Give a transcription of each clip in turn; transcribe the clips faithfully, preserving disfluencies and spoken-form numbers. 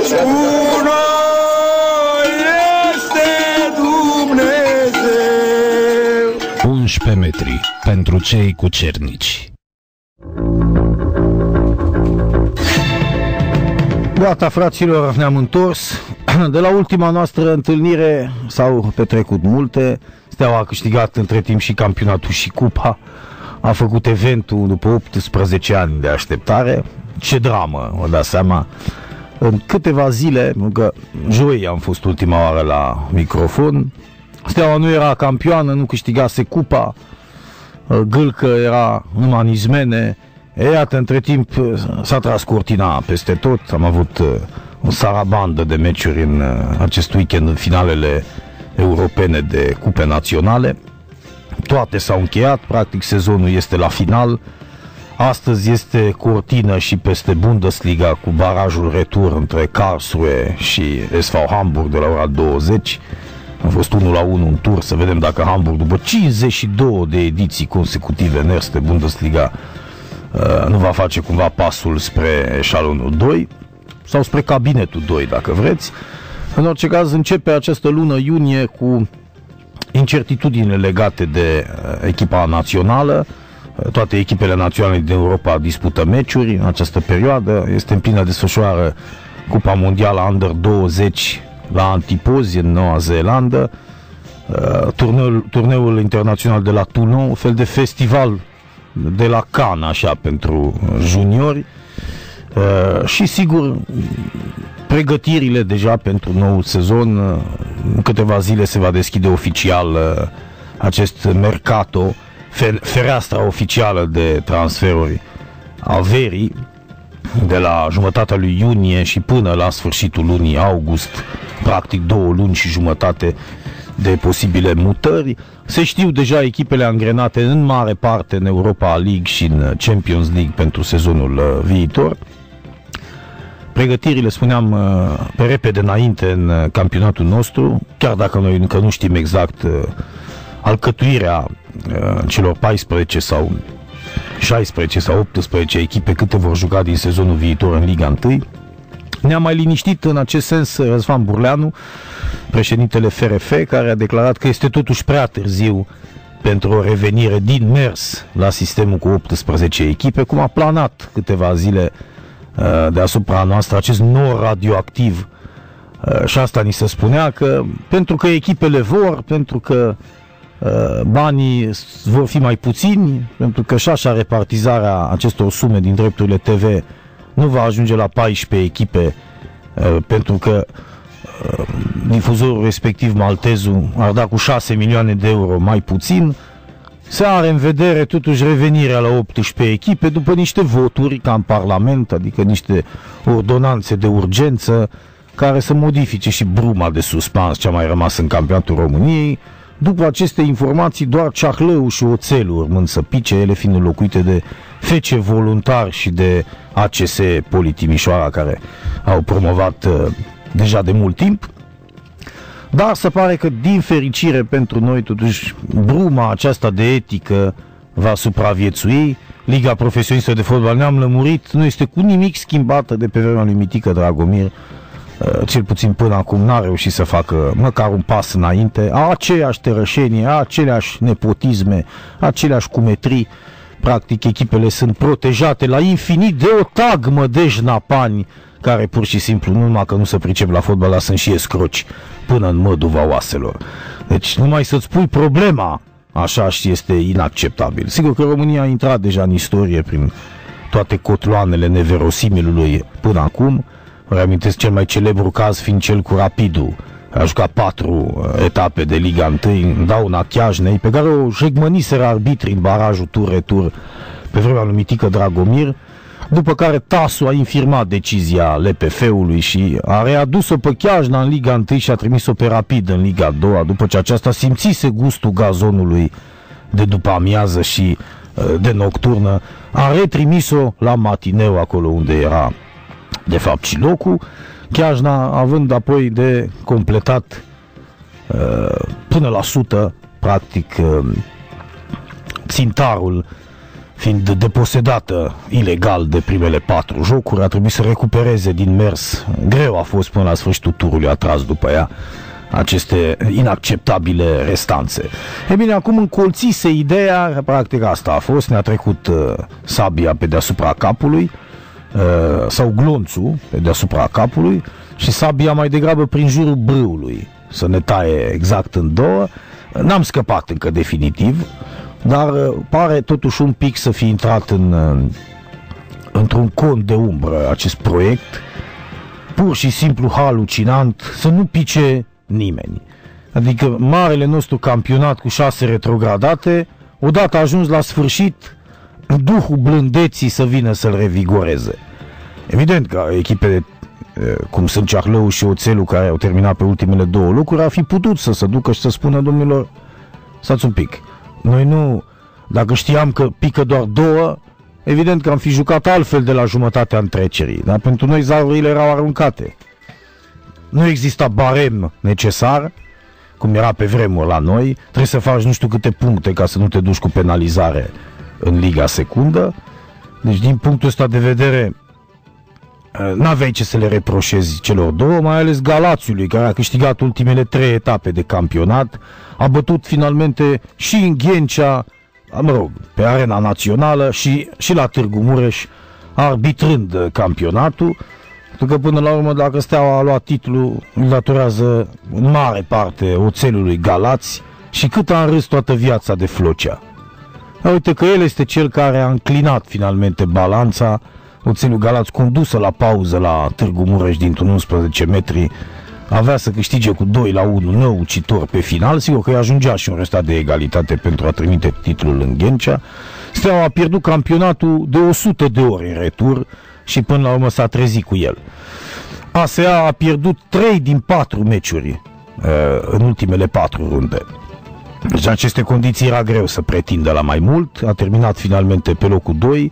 unsprezece metri pentru cei cu cernici. Gata, fraților, ne-am întors. De la ultima noastră întâlnire s-au petrecut multe. Steaua a câștigat între timp și campionatul și cupa. A făcut eventul după optsprezece ani de așteptare. Ce dramă, vă dați seama. În câteva zile, că joi am fost ultima oară la microfon, Steaua nu era campioană, nu câștigase cupa, Gâlcă era numai în izmene. E, iată, între timp s-a tras cortina peste tot. Am avut o sarabandă de meciuri în acest weekend, în finalele europene de cupe naționale. Toate s-au încheiat, practic sezonul este la final. Astăzi este cortină și peste Bundesliga cu barajul retur între Karlsruhe și S V Hamburg de la ora douăzeci. A fost unu la unu un tur, să vedem dacă Hamburg, după cincizeci și două de ediții consecutive în Erste Bundesliga, nu va face cumva pasul spre eșalonul doi sau spre cabinetul doi, dacă vreți. În orice caz, începe această lună iunie cu incertitudine legate de echipa națională. Toate echipele naționale din Europa dispută meciuri în această perioadă. Este în plină desfășurare Cupa Mondială Under douăzeci la Antipozi, în Noua Zeelandă. Turneul, turneul internațional de la Toulon, un fel de festival de la Cannes, așa, pentru juniori. Și sigur, pregătirile deja pentru noul sezon. În câteva zile se va deschide oficial acest mercato, fereastra oficială de transferuri a verii, de la jumătatea lui iunie și până la sfârșitul lunii august, practic două luni și jumătate de posibile mutări. Se știu deja echipele angrenate în mare parte în Europa League și în Champions League pentru sezonul viitor. Pregătirile, spuneam, pe repede înainte în campionatul nostru, chiar dacă noi încă nu știm exact alcătuirea celor paisprezece sau șaisprezece sau optsprezece echipe câte vor juca din sezonul viitor în Liga unu. Ne-a mai liniștit în acest sens Răzvan Burleanu, președintele F R F, care a declarat că este totuși prea târziu pentru o revenire din mers la sistemul cu optsprezece echipe, cum a planat câteva zile deasupra noastră acest nor radioactiv. Și asta ni se spunea, că pentru că echipele vor, pentru că banii vor fi mai puțini, pentru că și așa repartizarea acestor sume din drepturile T V nu va ajunge la paisprezece echipe, pentru că difuzorul respectiv maltezul ar da cu șase milioane de euro mai puțin. Se are în vedere totuși revenirea la optsprezece echipe după niște voturi ca în Parlament, adică niște ordonanțe de urgență care să modifice și bruma de suspans ce a mai rămas în campionatul României. După aceste informații, doar ceahlăul și oțelul urmând să pice, ele fiind înlocuite de F C Voluntar și de A C S Politimișoara, care au promovat uh, deja de mult timp. Dar se pare că, din fericire pentru noi, totuși, bruma aceasta de etică va supraviețui. Liga Profesionistă de Fotbal, ne-am lămurit, nu este cu nimic schimbată de pe vremea lui Mitică Dragomir. Cel puțin până acum n-a reușit să facă măcar un pas înainte. A aceeași tărășenie, a aceleași nepotisme, aceleași cumetrii. Practic echipele sunt protejate la infinit de o tagmă de jnapani care pur și simplu, nu numai că nu se pricep la fotbal, dar sunt și escroci până în măduva oaselor. Deci numai să-ți pui problema așa și este inacceptabil. Sigur că România a intrat deja în istorie prin toate cotloanele neverosimilului până acum. Reamintesc cel mai celebru caz fiind cel cu Rapidul. A jucat patru etape de Liga unu în dauna Chiajnei, pe care o jegmăniseră arbitrii în barajul tur-retur pe vremea lui Mitică Dragomir, după care Tasu a infirmat decizia L P F-ului și a readus-o pe Chiajna în Liga unu și a trimis-o pe Rapid în Liga a doua, după ce aceasta simțise gustul gazonului de după amiază și de nocturnă, a retrimis-o la matineu, acolo unde era de fapt și locul, Chiajna având apoi de completat uh, până la sută, practic, uh, țintarul fiind deposedată ilegal de primele patru jocuri, a trebuit să recupereze din mers. Greu a fost până la sfârșitul turului, a tras după ea aceste inacceptabile restanțe. E bine, acum încolțise ideea, practic asta a fost, ne-a trecut uh, sabia pe deasupra capului, uh, sau glonțul pe deasupra capului, și sabia mai degrabă prin jurul brâului, să ne taie exact în două. N-am scăpat încă definitiv, dar uh, pare totuși un pic să fi intrat în, uh, într-un cont de umbră acest proiect, pur și simplu halucinant, să nu pice nimeni. Adică marele nostru campionat cu șase retrogradate, odată ajuns la sfârșit, duhul blândeții să vină să-l revigoreze. Evident că echipele cum sunt Ceahlău și Oțelul, care au terminat pe ultimele două locuri, ar fi putut să se ducă și să spună: domnilor, stați un pic, noi nu, dacă știam că pică doar două, evident că am fi jucat altfel de la jumătatea întrecerii, dar pentru noi zarurile erau aruncate. Nu exista barem necesar, cum era pe vremuri la noi, trebuie să faci nu știu câte puncte ca să nu te duci cu penalizare în Liga Secundă. Deci din punctul ăsta de vedere n-aveai ce să le reproșezi celor două, mai ales Galațiului, care a câștigat ultimele trei etape de campionat, a bătut finalmente și în Ghencea, mă rog, pe arena națională și, și la Târgu Mureș, arbitrând campionatul. Pentru că până la urmă, dacă Steaua a luat titlul, îl datorează în mare parte Oțelului Galați și cât a înrâs toată viața de Flocea. Dar uite că el este cel care a înclinat finalmente balanța. Oțelul Galați, condusă la pauză la Târgu Mureș dintr-un unsprezece metri, avea să câștige cu doi la unu năucitor pe final. Sigur că îi ajungea și un restat de egalitate pentru a trimite titlul în Ghencea. Steaua a pierdut campionatul de o sută de ori în retur și până la urmă s-a trezit cu el. A S A a pierdut trei din patru meciuri în ultimele patru runde. Deci în aceste condiții era greu să pretindă la mai mult. A terminat finalmente pe locul doi.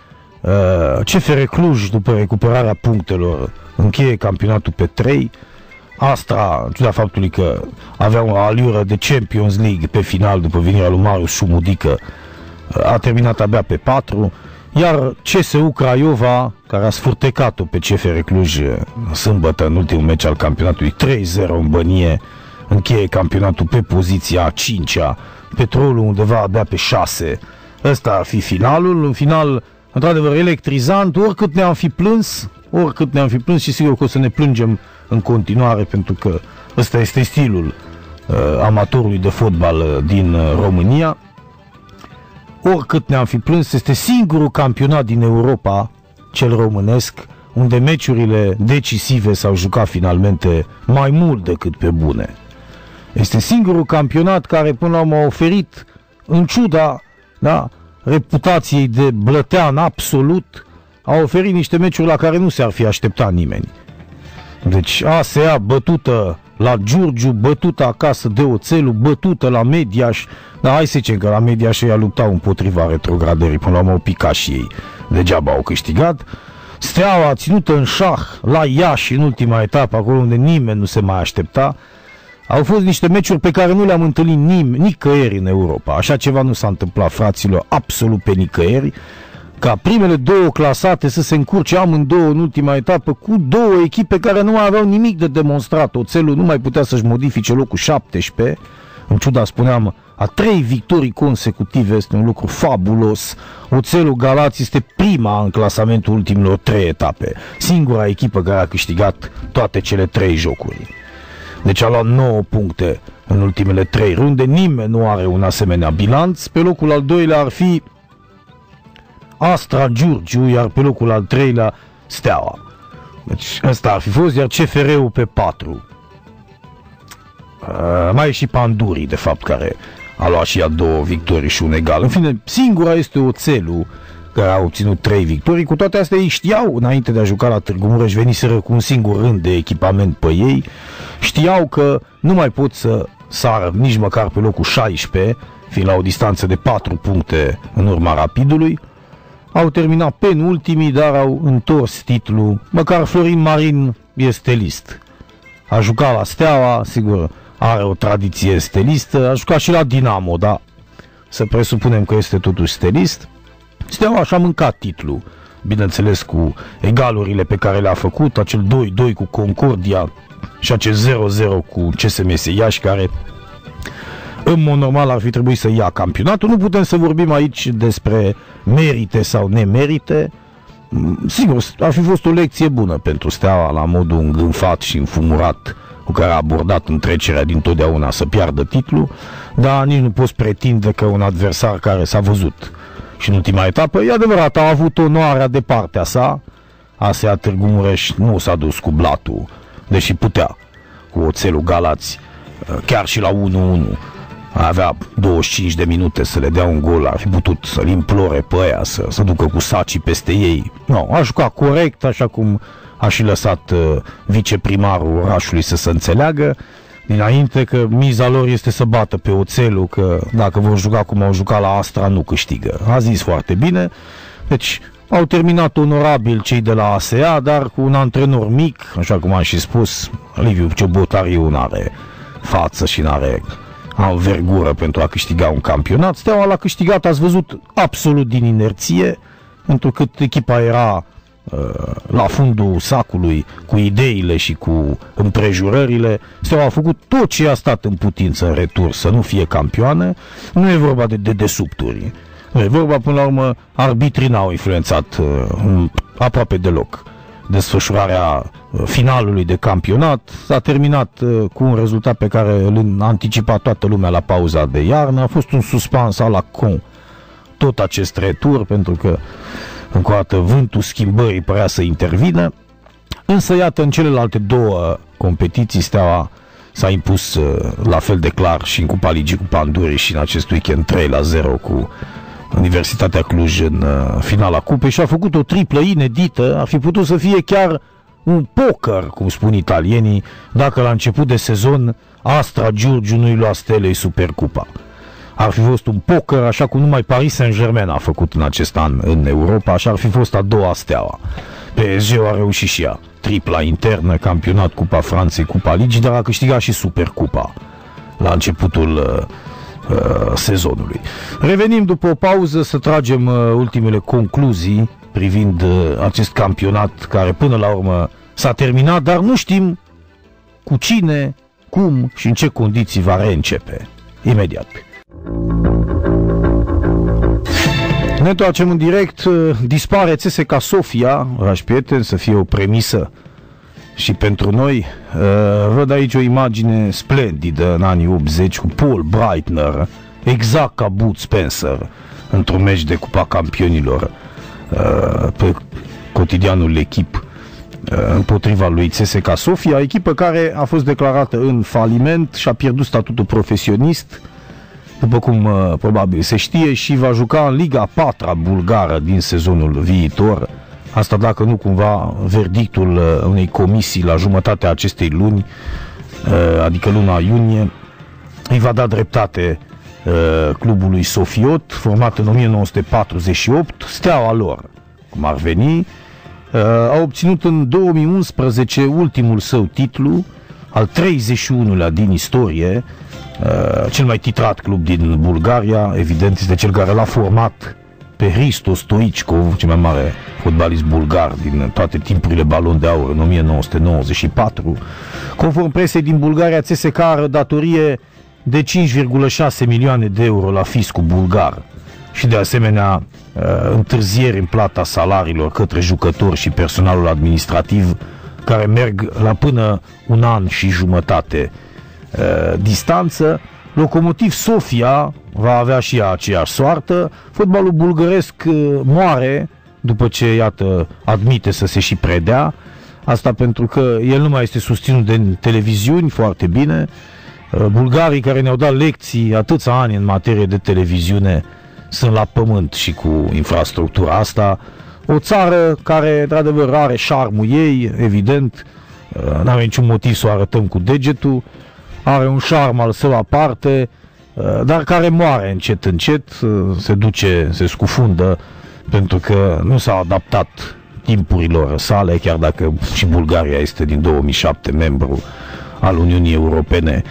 C F R Cluj, după recuperarea punctelor, încheie campionatul pe trei. Astra, în ciuda faptului că avea o aliură de Champions League pe final după venirea lui Marius Șumudică, a terminat abia pe patru. Iar C S U Craiova, care a sfurtecat-o pe C F R Cluj sâmbătă în ultimul meci al campionatului trei zero în Bănie, încheie campionatul pe poziția a cincea, Petrolul undeva abia pe șase. Ăsta ar fi finalul, un final într-adevăr electrizant, oricât ne-am fi plâns, oricât ne-am fi plâns și sigur că o să ne plângem în continuare, pentru că ăsta este stilul uh, amatorului de fotbal din uh, România. Oricât ne-am fi plâns, este singurul campionat din Europa, cel românesc, unde meciurile decisive s-au jucat finalmente mai mult decât pe bune. Este singurul campionat care până la urmă a oferit, în ciuda, da, reputației de blătean absolut, a oferit niște meciuri la care nu s-ar fi așteptat nimeni. Deci A S A bătută la Giurgiu, bătută acasă de Oțelul, bătută la Mediaș. Dar hai să zicem că la Mediaș ei luptau împotriva retrogradării, până la urmă au picat și ei. Degeaba au câștigat. Steaua ținută în șah la Iași în ultima etapă, acolo unde nimeni nu se mai aștepta. Au fost niște meciuri pe care nu le-am întâlnit nim- nicăieri în Europa. Așa ceva nu s-a întâmplat, fraților, absolut pe nicăieri. Ca primele două clasate să se încurce amândouă în ultima etapă cu două echipe care nu mai aveau nimic de demonstrat. Oțelul nu mai putea să-și modifice locul șaptesprezece, în ciuda, spuneam, a trei victorii consecutive, este un lucru fabulos. Oțelul Galați este prima în clasamentul ultimilor trei etape, singura echipă care a câștigat toate cele trei jocuri. Deci a luat nouă puncte în ultimele trei runde, nimeni nu are un asemenea bilanț. Pe locul al doilea ar fi Astra Giurgiu, iar pe locul al treilea Steaua. Deci ăsta ar fi fost, iar C F R-ul pe patru. Uh, mai e și Pandurii, de fapt, care a luat și ea două victorii și un egal. În fine, singura este Oțelul, care a obținut trei victorii. Cu toate astea ei știau, înainte de a juca la Târgu Mureș, veniseră cu un singur rând de echipament pe ei. Știau că nu mai pot să sară nici măcar pe locul șaisprezece, fiind la o distanță de patru puncte în urma Rapidului. Au terminat penultimii, dar au întors titlul. Măcar Florin Marin e stelist. A jucat la Steaua, sigur, are o tradiție stelistă, a jucat și la Dinamo, dar să presupunem că este totuși stelist. Steaua și-a mâncat titlul, bineînțeles cu egalurile pe care le-a făcut, acel doi doi cu Concordia și acel zero zero cu C S M S Iași, care în mod normal ar fi trebuit să ia campionatul. Nu putem să vorbim aici despre merite sau nemerite. Sigur, ar fi fost o lecție bună pentru Steaua la modul îngânfat și înfumurat cu care a abordat întrecerea dintotdeauna să piardă titlul, dar nici nu poți pretinde că un adversar care s-a văzut și în ultima etapă, e adevărat, a avut onoarea de partea sa. A S A Târgu Mureș nu s-a dus cu blatul, deși putea, cu Oțelul Galați, chiar și la unu unu. Avea douăzeci și cinci de minute să le dea un gol, ar fi putut să-l implore pe aia, să se ducă cu sacii peste ei. Nu, a jucat corect, așa cum a și lăsat uh, viceprimarul orașului să se înțeleagă dinainte, că miza lor este să bată pe Oțelul, că dacă vor juca cum au jucat la Astra, nu câștigă. A zis foarte bine. Deci au terminat onorabil cei de la A S A, dar cu un antrenor mic, așa cum am și spus. Liviu Ciobotariu n-are față și n-are anvergură pentru a câștiga un campionat. Steaua l-a câștigat, ați văzut, absolut din inerție, pentru că echipa era la fundul sacului cu ideile și cu împrejurările. Steaua a făcut tot ce a stat în putință în retur să nu fie campioană. Nu e vorba de dedesubturi, nu e vorba, până la urmă, arbitrii n-au influențat uh, aproape deloc desfășurarea finalului de campionat. S-a terminat uh, cu un rezultat pe care îl anticipa toată lumea la pauza de iarnă. A fost un suspans a la con tot acest retur, pentru că încă o dată vântul schimbării părea să intervină. Însă iată, în celelalte două competiții Steaua s-a impus uh, la fel de clar și în Cupa Ligii cu Pandurii și în acest weekend trei la zero cu Universitatea Cluj în uh, finala cupei și a făcut o triplă inedită. Ar fi putut să fie chiar un poker, cum spun italienii, dacă la început de sezon Astra Giurgiu nu-i lua Stelei Supercupa. Ar fi fost un poker, așa cum numai Paris Saint-Germain a făcut în acest an în Europa, așa ar fi fost a doua Steaua. P S G a reușit și ea, tripla internă, campionat, Cupa Franței, Cupa Ligii, dar a câștigat și Supercupa la începutul uh, uh, sezonului. Revenim după o pauză să tragem uh, ultimele concluzii privind uh, acest campionat care până la urmă s-a terminat, dar nu știm cu cine, cum și în ce condiții va reîncepe. Imediat. Ne întoarcem în direct. Dispare C S K A Sofia, dragi prieteni, să fie o premisă și pentru noi. Văd aici o imagine splendidă în anii optzeci cu Paul Breitner, exact ca Bud Spencer într-un meci de Cupa Campionilor pe cotidianul L'Equipe împotriva lui C S K A Sofia, echipă care a fost declarată în faliment și a pierdut statutul profesionist, după cum uh, probabil se știe, și va juca în Liga a patra bulgară din sezonul viitor. Asta dacă nu cumva verdictul uh, unei comisii la jumătatea acestei luni, uh, adică luna iunie, îi va da dreptate uh, clubului Sofiot, format în o mie nouă sute patruzeci și opt, Steaua lor, cum ar veni. Uh, a obținut în două mii unsprezece ultimul său titlu, al treizeci și unulea din istorie. Uh, cel mai titrat club din Bulgaria, evident, este cel care l-a format pe Hristo Stoichkov, cel mai mare fotbalist bulgar din toate timpurile, Balon de Aur în o mie nouă sute nouăzeci și patru. Conform presei din Bulgaria, C S K A are datorie de cinci virgulă șase milioane de euro la fiscul bulgar și de asemenea uh, întârzieri în plata salariilor către jucători și personalul administrativ, care merg la până un an și jumătate uh, distanță. Locomotiv Sofia va avea și ea aceeași soartă. Fotbalul bulgăresc uh, moare după ce, iată, admite să se și predea. Asta pentru că el nu mai este susținut de televiziuni foarte bine. Uh, bulgarii care ne-au dat lecții atâția ani în materie de televiziune sunt la pământ și cu infrastructura asta. O țară care, într-adevăr, are șarmul ei, evident, nu avem niciun motiv să o arătăm cu degetul, are un șarm al său aparte, dar care moare încet, încet, se duce, se scufundă, pentru că nu s-a adaptat timpurilor sale, chiar dacă și Bulgaria este din două mii șapte membru al Uniunii Europene.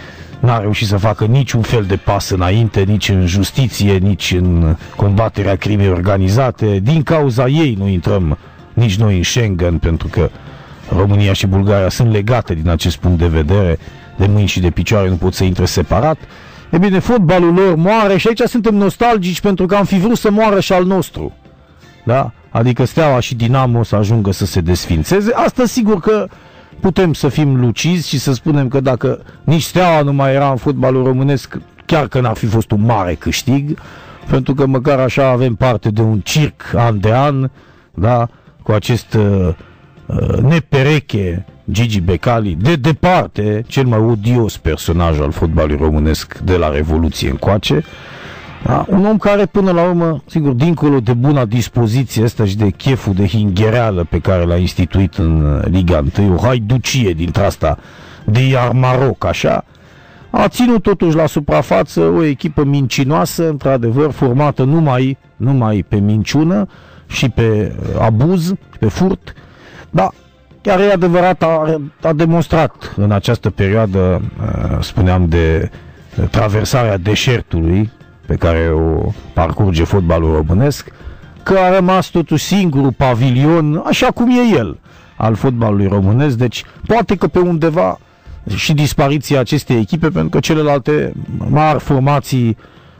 n-a reușit să facă niciun fel de pas înainte, nici în justiție, nici în combaterea crimei organizate. Din cauza ei nu intrăm nici noi în Schengen, pentru că România și Bulgaria sunt legate din acest punct de vedere, de mâini și de picioare, nu pot să intre separat. E bine, fotbalul lor moare și aici suntem nostalgici pentru că am fi vrut să moară și al nostru. Da? Adică Steaua și Dinamo să ajungă să se desfințeze. Asta sigur că putem să fim lucizi și să spunem că dacă nici Steaua nu mai era în fotbalul românesc, chiar că n-ar fi fost un mare câștig, pentru că măcar așa avem parte de un circ an de an, da? Cu acest uh, uh, nepereche Gigi Becali, de departe cel mai odios personaj al fotbalului românesc de la Revoluție încoace. Da? Un om care până la urmă, sigur, dincolo de buna dispoziție asta și de cheful de hinghereală pe care l-a instituit în Liga unu, o haiducie dintre asta de iar Maroc, așa, a ținut totuși la suprafață o echipă mincinoasă, într-adevăr, formată numai, numai pe minciună și pe abuz, pe furt, dar chiar e adevărat, a, a demonstrat în această perioadă, spuneam, de traversarea deșertului pe care o parcurge fotbalul românesc, că a rămas totuși singurul pavilion, așa cum e el, al fotbalului românesc. Deci poate că pe undeva și dispariția acestei echipe, pentru că celelalte mari formații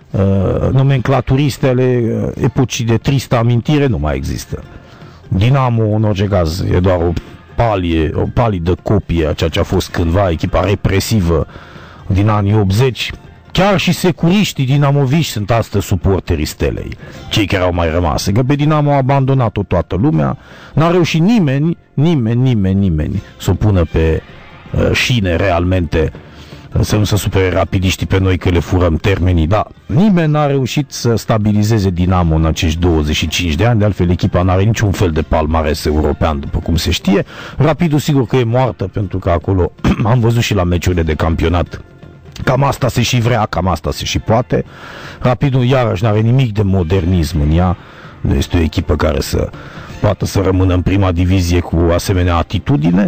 uh, nomenclaturiste ale uh, epocii de tristă amintire nu mai există. Dinamo, în orice caz, e doar o palie, o palidă copie a ceea ce a fost cândva echipa represivă din anii optzeci. Chiar și securiștii dinamoviști sunt astăzi suporterii Stelei, cei care au mai rămas. Că pe Dinamo a abandonat-o toată lumea, n-a reușit nimeni, nimeni, nimeni, nimeni să o pună pe uh, șine realmente, să nu se supere rapidiștii pe noi că le furăm termenii, dar nimeni n-a reușit să stabilizeze Dinamo în acești douăzeci și cinci de ani, de altfel echipa n-are niciun fel de palmares european, după cum se știe. Rapidul sigur că e moartă, pentru că acolo am văzut și la meciurile de campionat, cam asta se și vrea, cam asta se și poate. Rapidul iarăși n-are nimic de modernism în ea, nu este o echipă care să poată să rămână în prima divizie cu asemenea atitudine.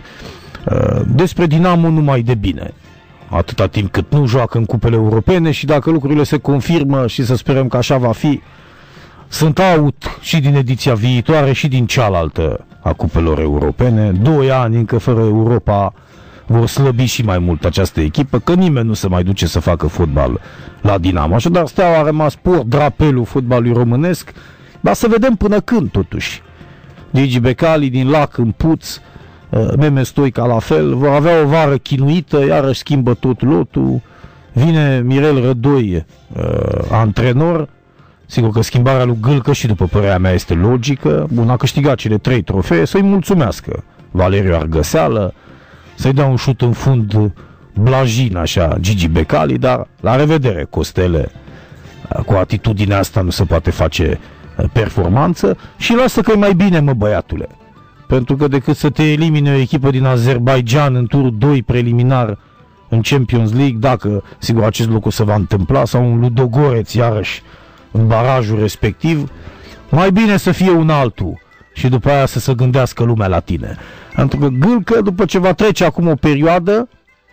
Despre Dinamo numai de bine, atâta timp cât nu joacă în cupele europene, și dacă lucrurile se confirmă și să sperăm că așa va fi, sunt out și din ediția viitoare și din cealaltă a cupelor europene. Doi ani încă fără Europa vor slăbi și mai mult această echipă, că nimeni nu se mai duce să facă fotbal la Dinamo. Așadar, Steaua a rămas pur drapelul fotbalului românesc, dar să vedem până când, totuși. Gigi Becali din Lac în Puț, Meme Stoica la fel, vor avea o vară chinuită, iarăși schimbă tot lotul, vine Mirel Rădoi, antrenor. Sigur că schimbarea lui Gâlcă, și după părerea mea, este logică. Bun, a câștigat cele trei trofee, să-i mulțumească Valeriu Argăseală, să-i dea un șut în fund blajin, așa, Gigi Becali, dar la revedere, Costele. Cu atitudinea asta nu se poate face performanță și lasă că e mai bine, mă, băiatule. Pentru că decât să te elimine o echipă din Azerbaijan în turul doi preliminar în Champions League, dacă, sigur, acest lucru se va întâmpla, sau un Ludogoreț, iarăși, în barajul respectiv, mai bine să fie un altul și după aia să se gândească lumea la tine. Pentru că Gâlcă, după ce va trece acum o perioadă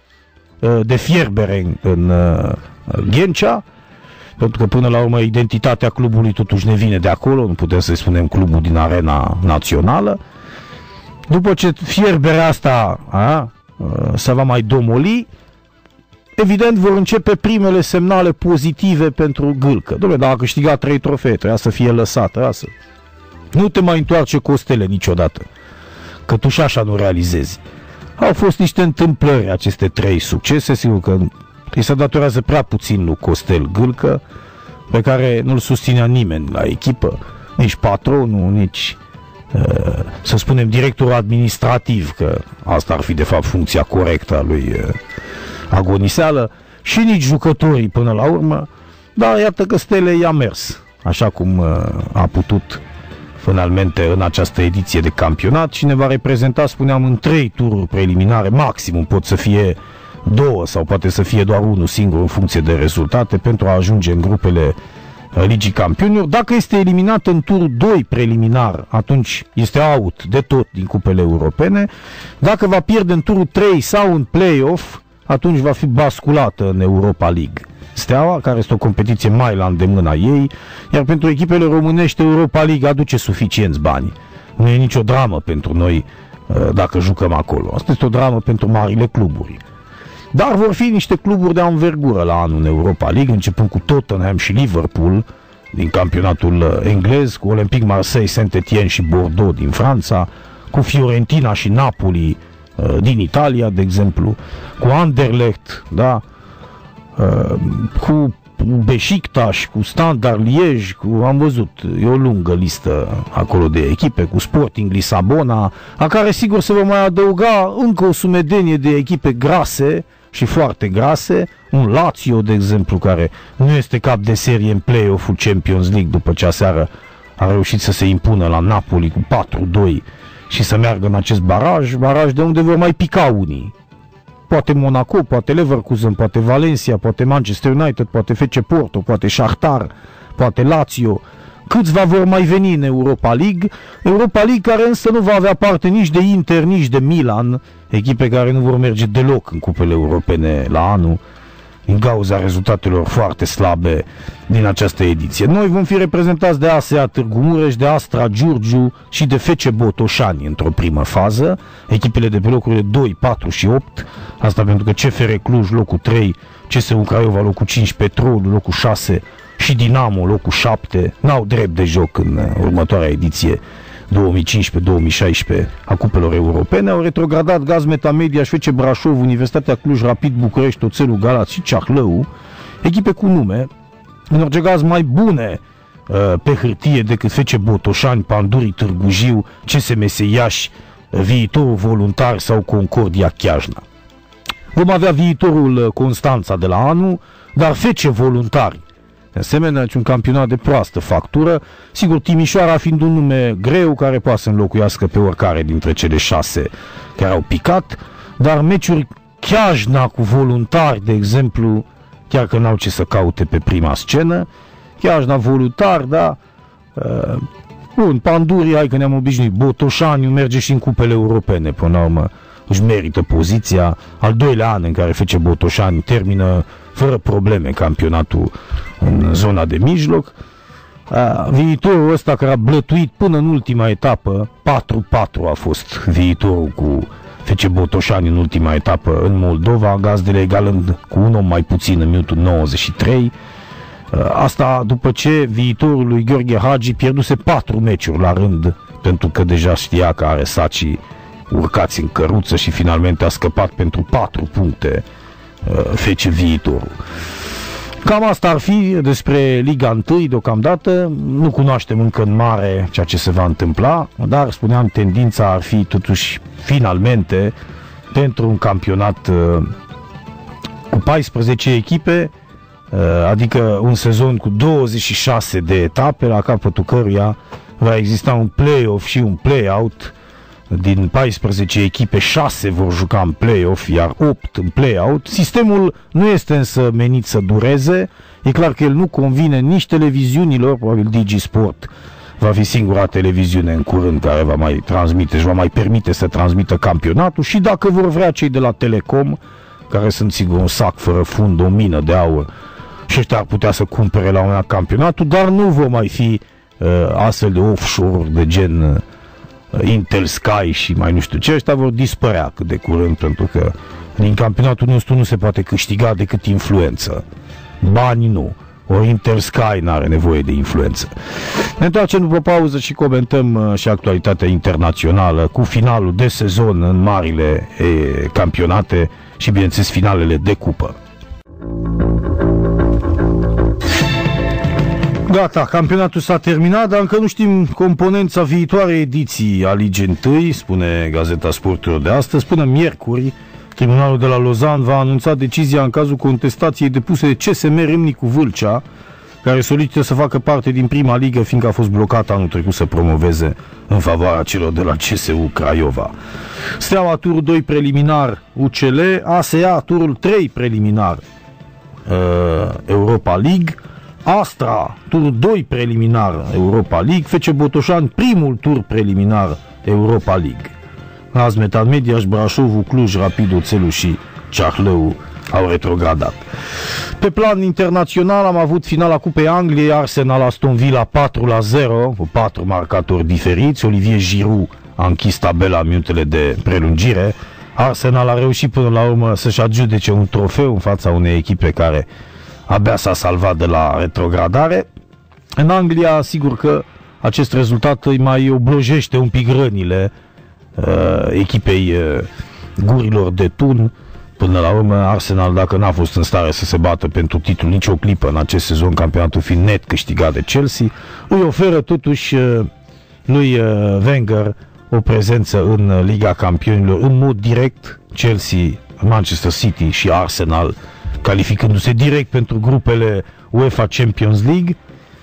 de fierbere în, în Ghencea, pentru că până la urmă identitatea clubului totuși ne vine de acolo, nu putem să-i spunem clubul din arena națională, după ce fierberea asta a, se va mai domoli, evident vor începe primele semnale pozitive pentru Gâlcă. Dom'le, dar a câștigat trei trofee, trebuia să fie lăsat, trebuia să... Nu te mai întoarce Costele niciodată, că tu și așa nu realizezi. Au fost niște întâmplări aceste trei succese, sigur că îi se datorează prea puțin lui Costel Gâlcă, pe care nu-l susținea nimeni la echipă, nici patronul, nici, uh, să spunem, directorul administrativ, că asta ar fi de fapt funcția corectă a lui uh, Agoniseală, și nici jucătorii până la urmă, dar iată că Stele i-a mers, așa cum uh, a putut finalmente în această ediție de campionat, și ne va reprezenta, spuneam, în trei tururi preliminare, maximum pot să fie două sau poate să fie doar unul singur în funcție de rezultate, pentru a ajunge în grupele Ligii Campionilor. Dacă este eliminat în turul doi preliminar, atunci este out de tot din cupele europene. Dacă va pierde în turul trei sau în play-off, atunci va fi basculată în Europa League. Steaua, care este o competiție mai la îndemâna ei, iar pentru echipele românești Europa League aduce suficienți bani. Nu e nicio dramă pentru noi dacă jucăm acolo. Asta este o dramă pentru marile cluburi. Dar vor fi niște cluburi de anvergură la anul în Europa League, începând cu Tottenham și Liverpool din campionatul englez, cu Olympique Marseille, Saint-Étienne și Bordeaux din Franța, cu Fiorentina și Napoli din Italia, de exemplu, cu Anderlecht, da? Cu Beşiktaş, cu Standard Liège, cu, am văzut, e o lungă listă acolo de echipe, cu Sporting Lisabona, la care sigur se va mai adăuga încă o sumedenie de echipe grase și foarte grase, un Lazio, de exemplu, care nu este cap de serie în play-off-ul Champions League după ce aseară a reușit să se impună la Napoli cu patru doi și să meargă în acest baraj, baraj de unde vor mai pica unii. Poate Monaco, poate Leverkusen, poate Valencia, poate Manchester United, poate F C Porto, poate Shakhtar, poate Lazio. Câțiva vor mai veni în Europa League, Europa League care însă nu va avea parte nici de Inter, nici de Milan, echipe care nu vor merge deloc în cupele europene la anul, din cauza rezultatelor foarte slabe din această ediție. Noi vom fi reprezentați de A S A Târgu Mureș, de Astra Giurgiu și de F C Botoșani într-o primă fază, echipele de pe locurile doi, patru și opt, asta pentru că C F R Cluj locul trei, C S U Craiova locul cinci, Petrolul locul șase și Dinamo locul șapte n-au drept de joc în următoarea ediție două mii cincisprezece două mii șaisprezece a cupelor europene. Au retrogradat Gazmeta Media, F C Brașov, Universitatea Cluj, Rapid București, Oțelul Galați și Ceahlău, echipe cu nume, în orice caz mai bune uh, pe hârtie decât F C Botoșani, Pandurii Târgu Jiu, C S M S Iași, Viitorul Voluntar sau Concordia Chiajna. Vom avea Viitorul Constanța de la anul, dar F C Voluntari. De asemenea, un campionat de proastă factură, sigur Timișoara fiind un nume greu care poate să înlocuiască pe oricare dintre cele șase care au picat, dar meciuri Chiajna cu Voluntari, de exemplu, chiar că n-au ce să caute pe prima scenă, Chiajna Voluntari, da, uh, bun, Pandurii, hai că ne-am obișnuit, Botoșaniu merge și în cupele europene, până la urmă își merită poziția, al doilea an în care F C Botoșani termină fără probleme campionatul în zona de mijloc. Viitorul ăsta care a blătuit până în ultima etapă, patru patru a fost Viitorul cu F C Botoșani în ultima etapă în Moldova, gazdele egalând cu un om mai puțin în minutul nouăzeci și trei. Asta după ce Viitorul lui Gheorghe Hagi pierduse patru meciuri la rând, pentru că deja știa că are sacii urcați în căruță și finalmente a scăpat pentru patru puncte F C Viitorul. Cam asta ar fi despre Liga unu deocamdată. Nu cunoaștem încă în mare ceea ce se va întâmpla, dar spuneam, tendința ar fi totuși finalmente pentru un campionat cu paisprezece echipe, adică un sezon cu douăzeci și șase de etape, la capătul căruia va exista un play-off și un play-out. Din paisprezece echipe, șase vor juca în play-off, iar opt în play-out. Sistemul nu este însă menit să dureze. E clar că el nu convine nici televiziunilor, probabil DigiSport va fi singura televiziune în curând care va mai transmite și va mai permite să transmită campionatul, și dacă vor vrea cei de la Telecom, care sunt sigur un sac fără fund, o mină de aur, și ăștia ar putea să cumpere la un moment campionatul, dar nu vor mai fi uh, astfel de offshore de gen uh, Intel Sky și mai nu știu ce, ăștia vor dispărea cât de curând, pentru că din campionatul nostru nu se poate câștiga decât influență. Banii nu. Ori Intel Sky n-are nevoie de influență. Ne întoarcem după pauză și comentăm și actualitatea internațională cu finalul de sezon în marile e, campionate și, bineînțeles, finalele de cupă. Gata, campionatul s-a terminat, dar încă nu știm componența viitoarei ediții a Ligii unu, spune Gazeta Sporturilor de astăzi. Până miercuri, Tribunalul de la Lozan va anunța decizia în cazul contestației depuse de C S M Râmnicu Vâlcea, care solicită să facă parte din prima ligă, fiindcă a fost blocat anul trecut să promoveze în favoarea celor de la C S U Craiova. Steaua turul doi preliminar U C L, A S A turul trei preliminar uh, Europa League, Astra turul doi preliminar Europa League, F C Botoșani primul tur preliminar Europa League. Gazmeta Mediaș, Brașovul, Cluj, Rapid, Oțelul și Ceahlău au retrogradat. Pe plan internațional am avut finala Cupei Angliei, Arsenal Aston Villa patru la zero, cu patru marcatori diferiți. Olivier Giroud a închis tabela în minutele de prelungire. Arsenal a reușit până la urmă să-și adjudece un trofeu în fața unei echipe care abia s-a salvat de la retrogradare. În Anglia, sigur că acest rezultat îi mai oblojește un pic rănile uh, echipei uh, gurilor de tun. Până la urmă, Arsenal, dacă n-a fost în stare să se bată pentru titlu nici o clipă în acest sezon, campionatul fiind net câștigat de Chelsea, îi oferă totuși uh, lui uh, Wenger o prezență în Liga Campionilor în mod direct. Chelsea, Manchester City și Arsenal calificându-se direct pentru grupele UEFA Champions League,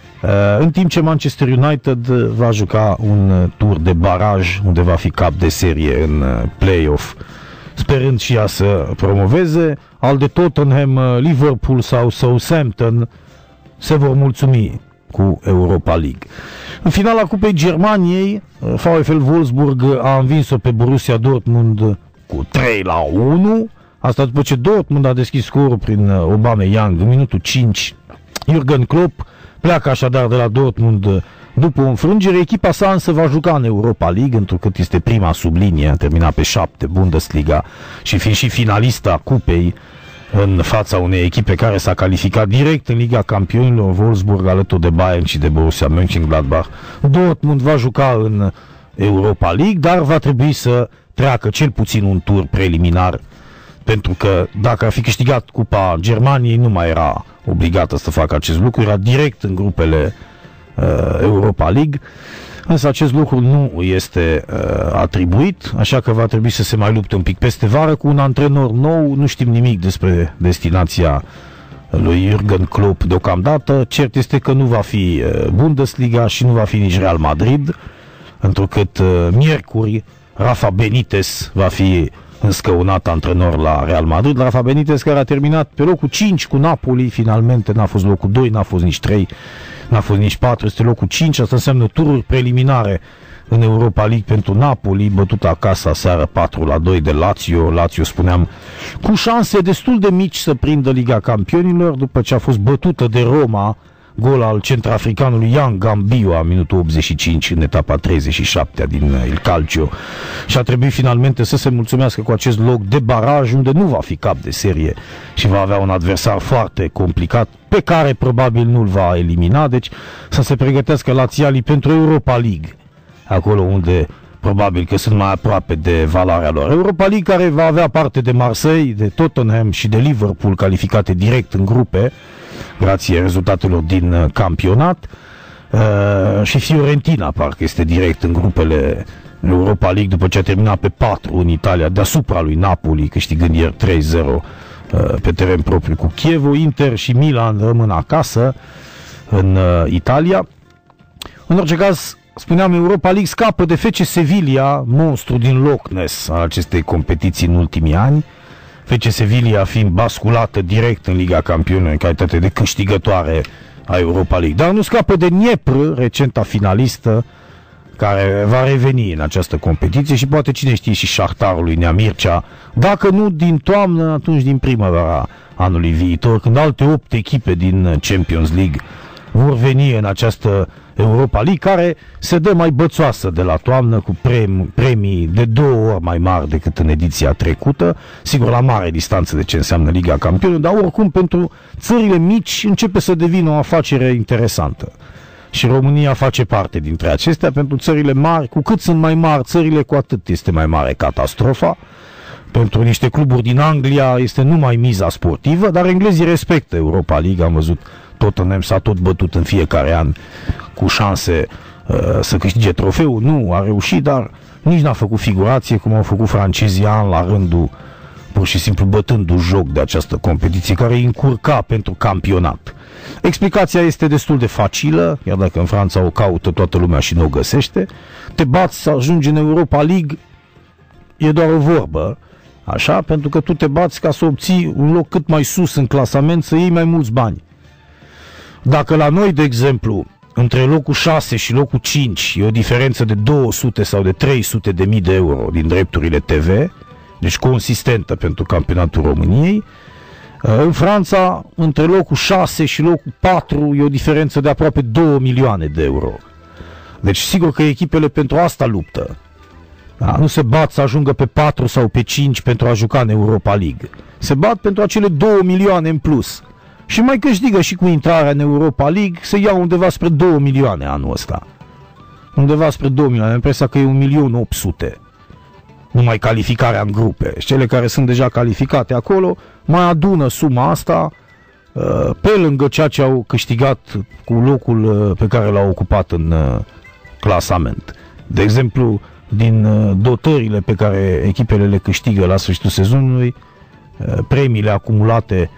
în timp ce Manchester United va juca un tur de baraj unde va fi cap de serie în play-off, sperând și ea să promoveze. Al de Tottenham, Liverpool sau Southampton se vor mulțumi cu Europa League. În finala Cupei Germaniei, VfL Wolfsburg a învins-o pe Borussia Dortmund cu trei la unu. Asta după ce Dortmund a deschis scorul prin Aubameyang în minutul cinci. Jürgen Klopp pleacă așadar de la Dortmund după o înfrângere. Echipa sa însă va juca în Europa League, întrucât este prima sub linie, a terminat pe șapte Bundesliga și fiind și finalista cupei în fața unei echipe care s-a calificat direct în Liga Campionilor, Wolfsburg, alături de Bayern și de Borussia Mönchengladbach. Dortmund va juca în Europa League, dar va trebui să treacă cel puțin un tur preliminar, pentru că dacă ar fi câștigat Cupa Germaniei, nu mai era obligată să facă acest lucru, era direct în grupele uh, Europa League, însă acest lucru nu este uh, atribuit, așa că va trebui să se mai lupte un pic peste vară cu un antrenor nou. Nu știm nimic despre destinația lui Jürgen Klopp deocamdată. Cert este că nu va fi uh, Bundesliga și nu va fi nici Real Madrid, întrucât uh, miercuri Rafa Benitez va fi înscăunat antrenor la Real Madrid. Rafa Benitez, care a terminat pe locul cinci cu Napoli, finalmente n-a fost locul doi, n-a fost nici trei, n-a fost nici patru, este locul cinci. Asta înseamnă tururi preliminare în Europa League pentru Napoli, bătut acasă aseară patru la doi de Lazio. Lazio, spuneam, cu șanse destul de mici să prindă Liga Campionilor, după ce a fost bătută de Roma, gol al centrafricanului Ian Gambio a minutul optzeci și cinci în etapa treizeci și șapte din Il Calcio, și a trebuit finalmente să se mulțumească cu acest loc de baraj, unde nu va fi cap de serie și va avea un adversar foarte complicat, pe care probabil nu-l va elimina, deci să se pregătească lațialii pentru Europa League, acolo unde probabil că sunt mai aproape de valoarea lor. Europa League, care va avea parte de Marseille, de Tottenham și de Liverpool, calificate direct în grupe grație rezultatelor din campionat, uh, și Fiorentina parcă este direct în grupele Europa League după ce a terminat pe patru în Italia, deasupra lui Napoli, câștigând ieri trei zero uh, pe teren propriu cu Chievo. Inter și Milan rămân acasă în uh, Italia. În orice caz, spuneam, Europa League scapă de F C Sevilla, monstru din Loch Ness al acestei competiții în ultimii ani. F C Sevilla fiind basculată direct în Liga Campionilor în calitate de câștigătoare a Europa League. Dar nu scapă de Dniepr, recenta finalistă, care va reveni în această competiție, și poate, cine știe, și Shakhtarul lui Nea Mircea, dacă nu din toamnă, atunci din primăvara anului viitor, când alte opt echipe din Champions League vor veni în această Europa League, care se dă mai bățoasă de la toamnă, cu premi, premii de două ori mai mari decât în ediția trecută, sigur la mare distanță de ce înseamnă Liga Campionilor, dar oricum pentru țările mici începe să devină o afacere interesantă. Și România face parte dintre acestea. Pentru țările mari, cu cât sunt mai mari țările, cu atât este mai mare catastrofa. Pentru niște cluburi din Anglia este numai miza sportivă, dar englezii respectă Europa League. Am văzut, Tottenham s-a tot bătut în fiecare an cu șanse uh, să câștige trofeul. Nu a reușit, dar nici n-a făcut figurație cum au făcut francezii an la rândul, pur și simplu bătându joc de această competiție care îi încurca pentru campionat. Explicația este destul de facilă, iar dacă în Franța o caută toată lumea și nu o găsește. Te bați să ajungi în Europa League, e doar o vorbă, așa, pentru că tu te bați ca să obții un loc cât mai sus în clasament, să iei mai mulți bani. Dacă la noi, de exemplu, între locul șase și locul cinci e o diferență de două sute sau de trei sute de mii de euro din drepturile T V, deci consistentă pentru campionatul României. În Franța, între locul șase și locul patru e o diferență de aproape două milioane de euro. Deci sigur că echipele pentru asta luptă. Da, nu se bat să ajungă pe patru sau pe cinci pentru a juca în Europa League. Se bat pentru acele două milioane în plus. Și mai câștigă și cu intrarea în Europa League, se ia undeva spre două milioane anul ăsta. Undeva spre două milioane, am impresia că e un milion opt sute. Numai calificarea în grupe. Și cele care sunt deja calificate acolo mai adună suma asta pe lângă ceea ce au câștigat cu locul pe care l-au ocupat în clasament. De exemplu, din dotările pe care echipele le câștigă la sfârșitul sezonului, premiile acumulate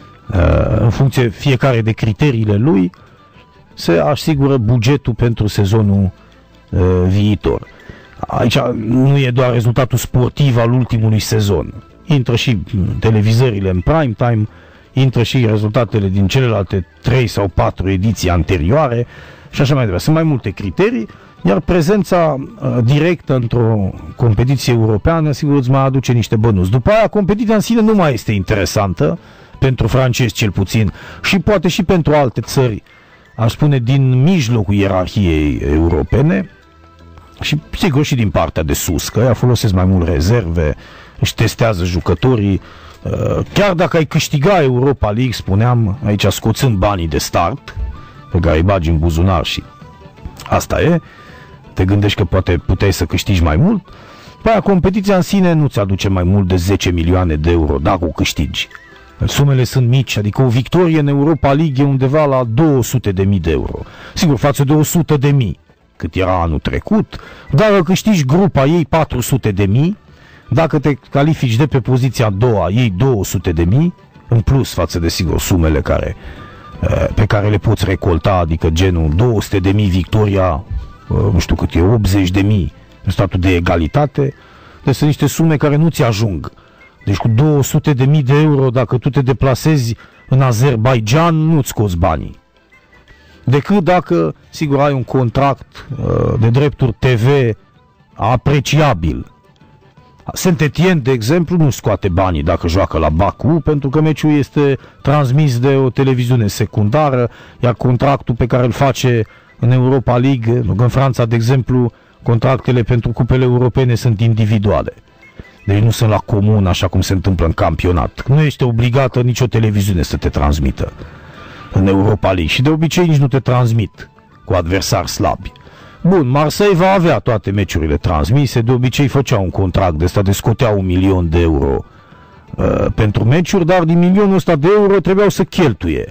în funcție fiecare de criteriile lui, se asigură bugetul pentru sezonul viitor. Aici nu e doar rezultatul sportiv al ultimului sezon. Intră și televizările în prime time, intră și rezultatele din celelalte trei sau patru ediții anterioare și așa mai departe. Sunt mai multe criterii, iar prezența uh, directă într-o competiție europeană, sigur, îți mai aduce niște bănuți. După aia, competiția în sine nu mai este interesantă, pentru francezi cel puțin, și poate și pentru alte țări, aș spune, din mijlocul ierarhiei europene, și sigur și din partea de sus, că ea folosesc mai mult rezerve, își testează jucătorii. Chiar dacă ai câștiga Europa League, spuneam, aici scoțând banii de start, pe care îi bagi în buzunar și asta e, te gândești că poate puteai să câștigi mai mult, pe aia competiția în sine nu ți aduce mai mult de zece milioane de euro dacă o câștigi. Sumele sunt mici, adică o victorie în Europa League e undeva la două sute de mii de euro. Sigur, față de o sută de mii, cât era anul trecut, dacă câștigi grupa, ei patru sute de mii, dacă te califici de pe poziția a doua, ei două sute de mii, în plus față de, sigur, sumele care, pe care le poți recolta, adică genul două sute de mii victoria, nu știu cât e, optzeci de mii, în statul de egalitate, deci sunt niște sume care nu ți ajung. Deci cu două sute de mii de euro, dacă tu te deplasezi în Azerbaijan, nu-ți scoți banii. Decât dacă, sigur, ai un contract uh, de drepturi T V apreciabil. Saint-Étienne, de exemplu, nu scoate banii dacă joacă la Baku, pentru că meciul este transmis de o televiziune secundară, iar contractul pe care îl face în Europa League, în Franța, de exemplu, contractele pentru cupele europene sunt individuale. Deci nu sunt la comun, așa cum se întâmplă în campionat. Nu ești obligată nicio televiziune să te transmită în Europa League și de obicei nici nu te transmit cu adversari slabi. Bun, Marseille va avea toate meciurile transmise, de obicei făcea un contract de ăsta, de scotea un milion de euro uh, pentru meciuri, dar din milionul ăsta de euro trebuiau să cheltuie.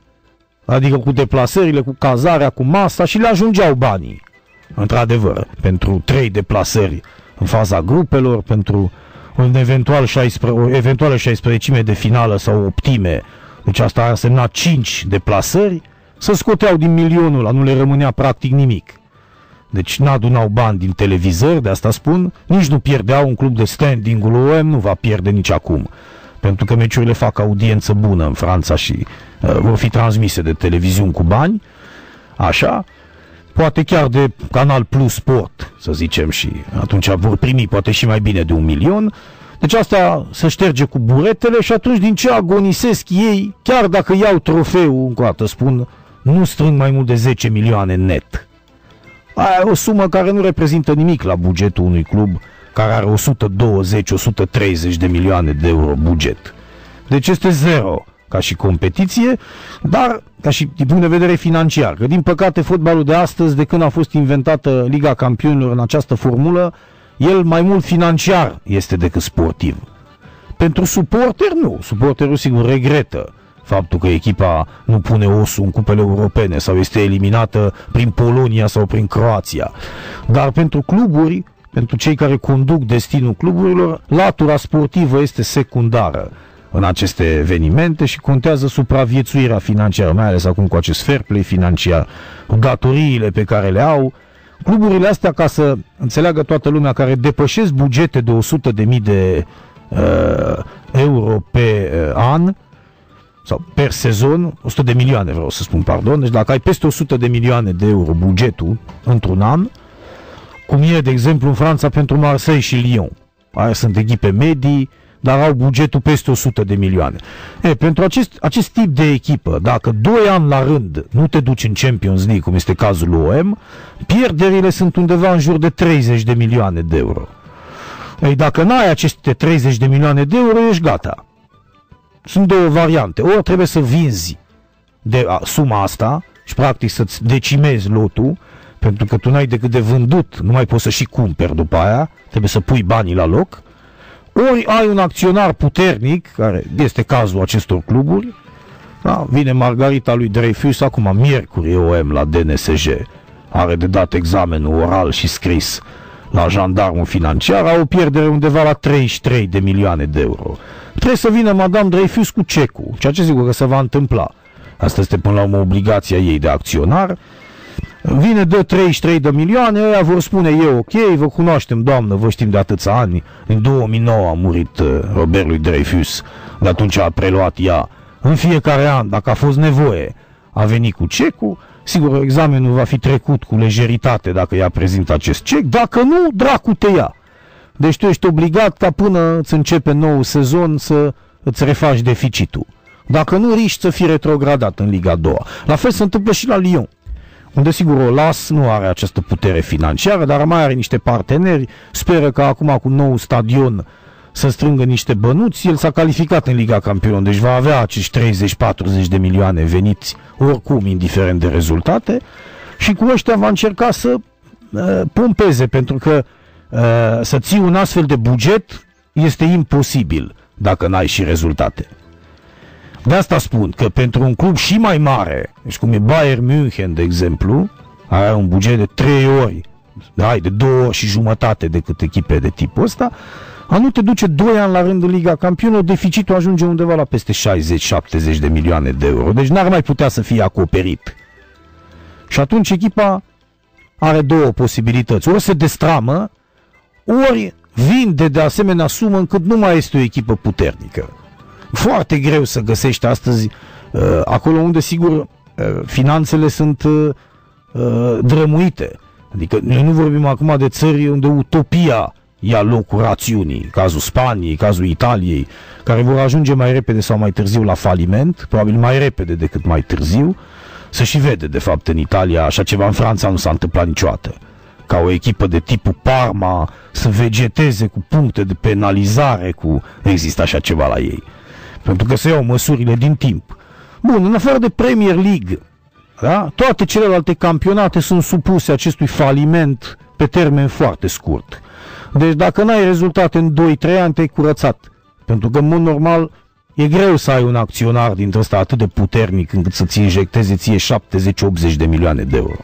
Adică cu deplasările, cu cazarea, cu masa, și le ajungeau banii. Într-adevăr, pentru trei deplasări în faza grupelor, pentru un eventual șaisprezece, o eventuală șaisprezecime de finală sau optime, deci asta a însemnat cinci deplasări, să scoteau din milionul ăla, nu le rămânea practic nimic. Deci n-adunau bani din televizări, de asta spun, nici nu pierdeau. Un club de standing-ul O M nu va pierde nici acum, pentru că meciurile fac audiență bună în Franța și uh, vor fi transmise de televiziuni cu bani, așa, poate chiar de Canal Plus Sport, să zicem, și atunci vor primi poate și mai bine de un milion. Deci asta se șterge cu buretele și atunci din ce agonisesc ei, chiar dacă iau trofeul, încă o dată spun, nu strâng mai mult de zece milioane net. Aia e o sumă care nu reprezintă nimic la bugetul unui club care are o sută douăzeci - o sută treizeci de milioane de euro buget. Deci este zero ca și competiție, dar ca și din punct de vedere financiar, că din păcate fotbalul de astăzi, de când a fost inventată Liga Campionilor în această formulă, el mai mult financiar este decât sportiv. Pentru suporter, nu. Suporterul, sigur, regretă faptul că echipa nu pune osul în cupele europene sau este eliminată prin Polonia sau prin Croația. Dar pentru cluburi, pentru cei care conduc destinul cluburilor, latura sportivă este secundară în aceste evenimente și contează supraviețuirea financiară, mai ales acum cu acest fair play financiar, cu datoriile pe care le au. Cluburile astea, ca să înțeleagă toată lumea, care depășesc bugete de o sută de mii de uh, euro pe uh, an, sau per sezon, o sută de milioane vreau să spun, pardon, deci dacă ai peste o sută de milioane de euro bugetul într-un an, cum e, de exemplu, în Franța pentru Marseille și Lyon, aia sunt echipe medii, dar au bugetul peste o sută de milioane. E, pentru acest, acest tip de echipă, dacă doi ani la rând nu te duci în Champions League, cum este cazul lui O M, pierderile sunt undeva în jur de treizeci de milioane de euro. Ei, dacă n-ai aceste treizeci de milioane de euro, ești gata. Sunt două variante. Ori trebuie să vinzi de a, suma asta și practic să-ți decimezi lotul, pentru că tu n-ai decât de vândut, nu mai poți să și cumperi după aia, trebuie să pui banii la loc. Ori ai un acționar puternic, care este cazul acestor cluburi, da? Vine Margarita lui Dreyfus, acum miercuri O M la D N S J, are de dat examenul oral și scris la jandarmul financiar, au o pierdere undeva la treizeci și trei de milioane de euro. Trebuie să vină Madame Dreyfus cu cecul, ceea ce sigur că se va întâmpla. Asta este până la urmă obligația ei de acționar. Vine de treizeci și trei de milioane, ăia vor spune e ok, vă cunoaștem, doamnă, vă știm de atâția ani. În două mii nouă a murit Robert lui Dreyfus, de atunci a preluat ea. În fiecare an, dacă a fost nevoie, a venit cu cecul. Sigur, examenul va fi trecut cu lejeritate dacă ea prezintă acest cec, dacă nu, dracu te ia. Deci tu ești obligat ca până îți începe nou sezon să îți refaci deficitul. Dacă nu, riști să fii retrogradat în Liga a doua. La fel se întâmplă și la Lyon, unde sigur o L A S nu are această putere financiară, dar mai are niște parteneri, speră că acum cu nou stadion să strângă niște bănuți. El s-a calificat în Liga Campionilor, deci va avea acești treizeci patruzeci de milioane veniți oricum, indiferent de rezultate, și cu ăștia va încerca să uh, pompeze, pentru că uh, să ții un astfel de buget este imposibil dacă n-ai și rezultate. De asta spun că pentru un club și mai mare, deci cum e Bayern München, de exemplu, are un buget de trei ori, hai, de două ori și jumătate decât echipe de tipul ăsta, a nu te duce doi ani la rând în Liga Campionilor, deficitul ajunge undeva la peste șaizeci șaptezeci de milioane de euro. Deci n-ar mai putea să fie acoperit. Și atunci echipa are două posibilități. Ori se destramă, ori vinde de asemenea sumă încât nu mai este o echipă puternică. Foarte greu să găsești astăzi uh, acolo unde, sigur, uh, finanțele sunt uh, uh, drămuite. Adică noi nu vorbim acum de țări unde utopia ia locul rațiunii, cazul Spaniei, cazul Italiei, care vor ajunge mai repede sau mai târziu la faliment, probabil mai repede decât mai târziu. Se și vede, de fapt, în Italia, așa ceva în Franța nu s-a întâmplat niciodată. Ca o echipă de tipul Parma să vegeteze cu puncte de penalizare, cu există așa ceva la ei. Pentru că se iau măsurile din timp. Bun, în afară de Premier League, da? Toate celelalte campionate sunt supuse acestui faliment pe termen foarte scurt. Deci dacă n-ai rezultate în doi trei ani, te-ai curățat. Pentru că, în mod normal, e greu să ai un acționar dintre ăsta atât de puternic încât să-ți injecteze ție șaptezeci optzeci de milioane de euro.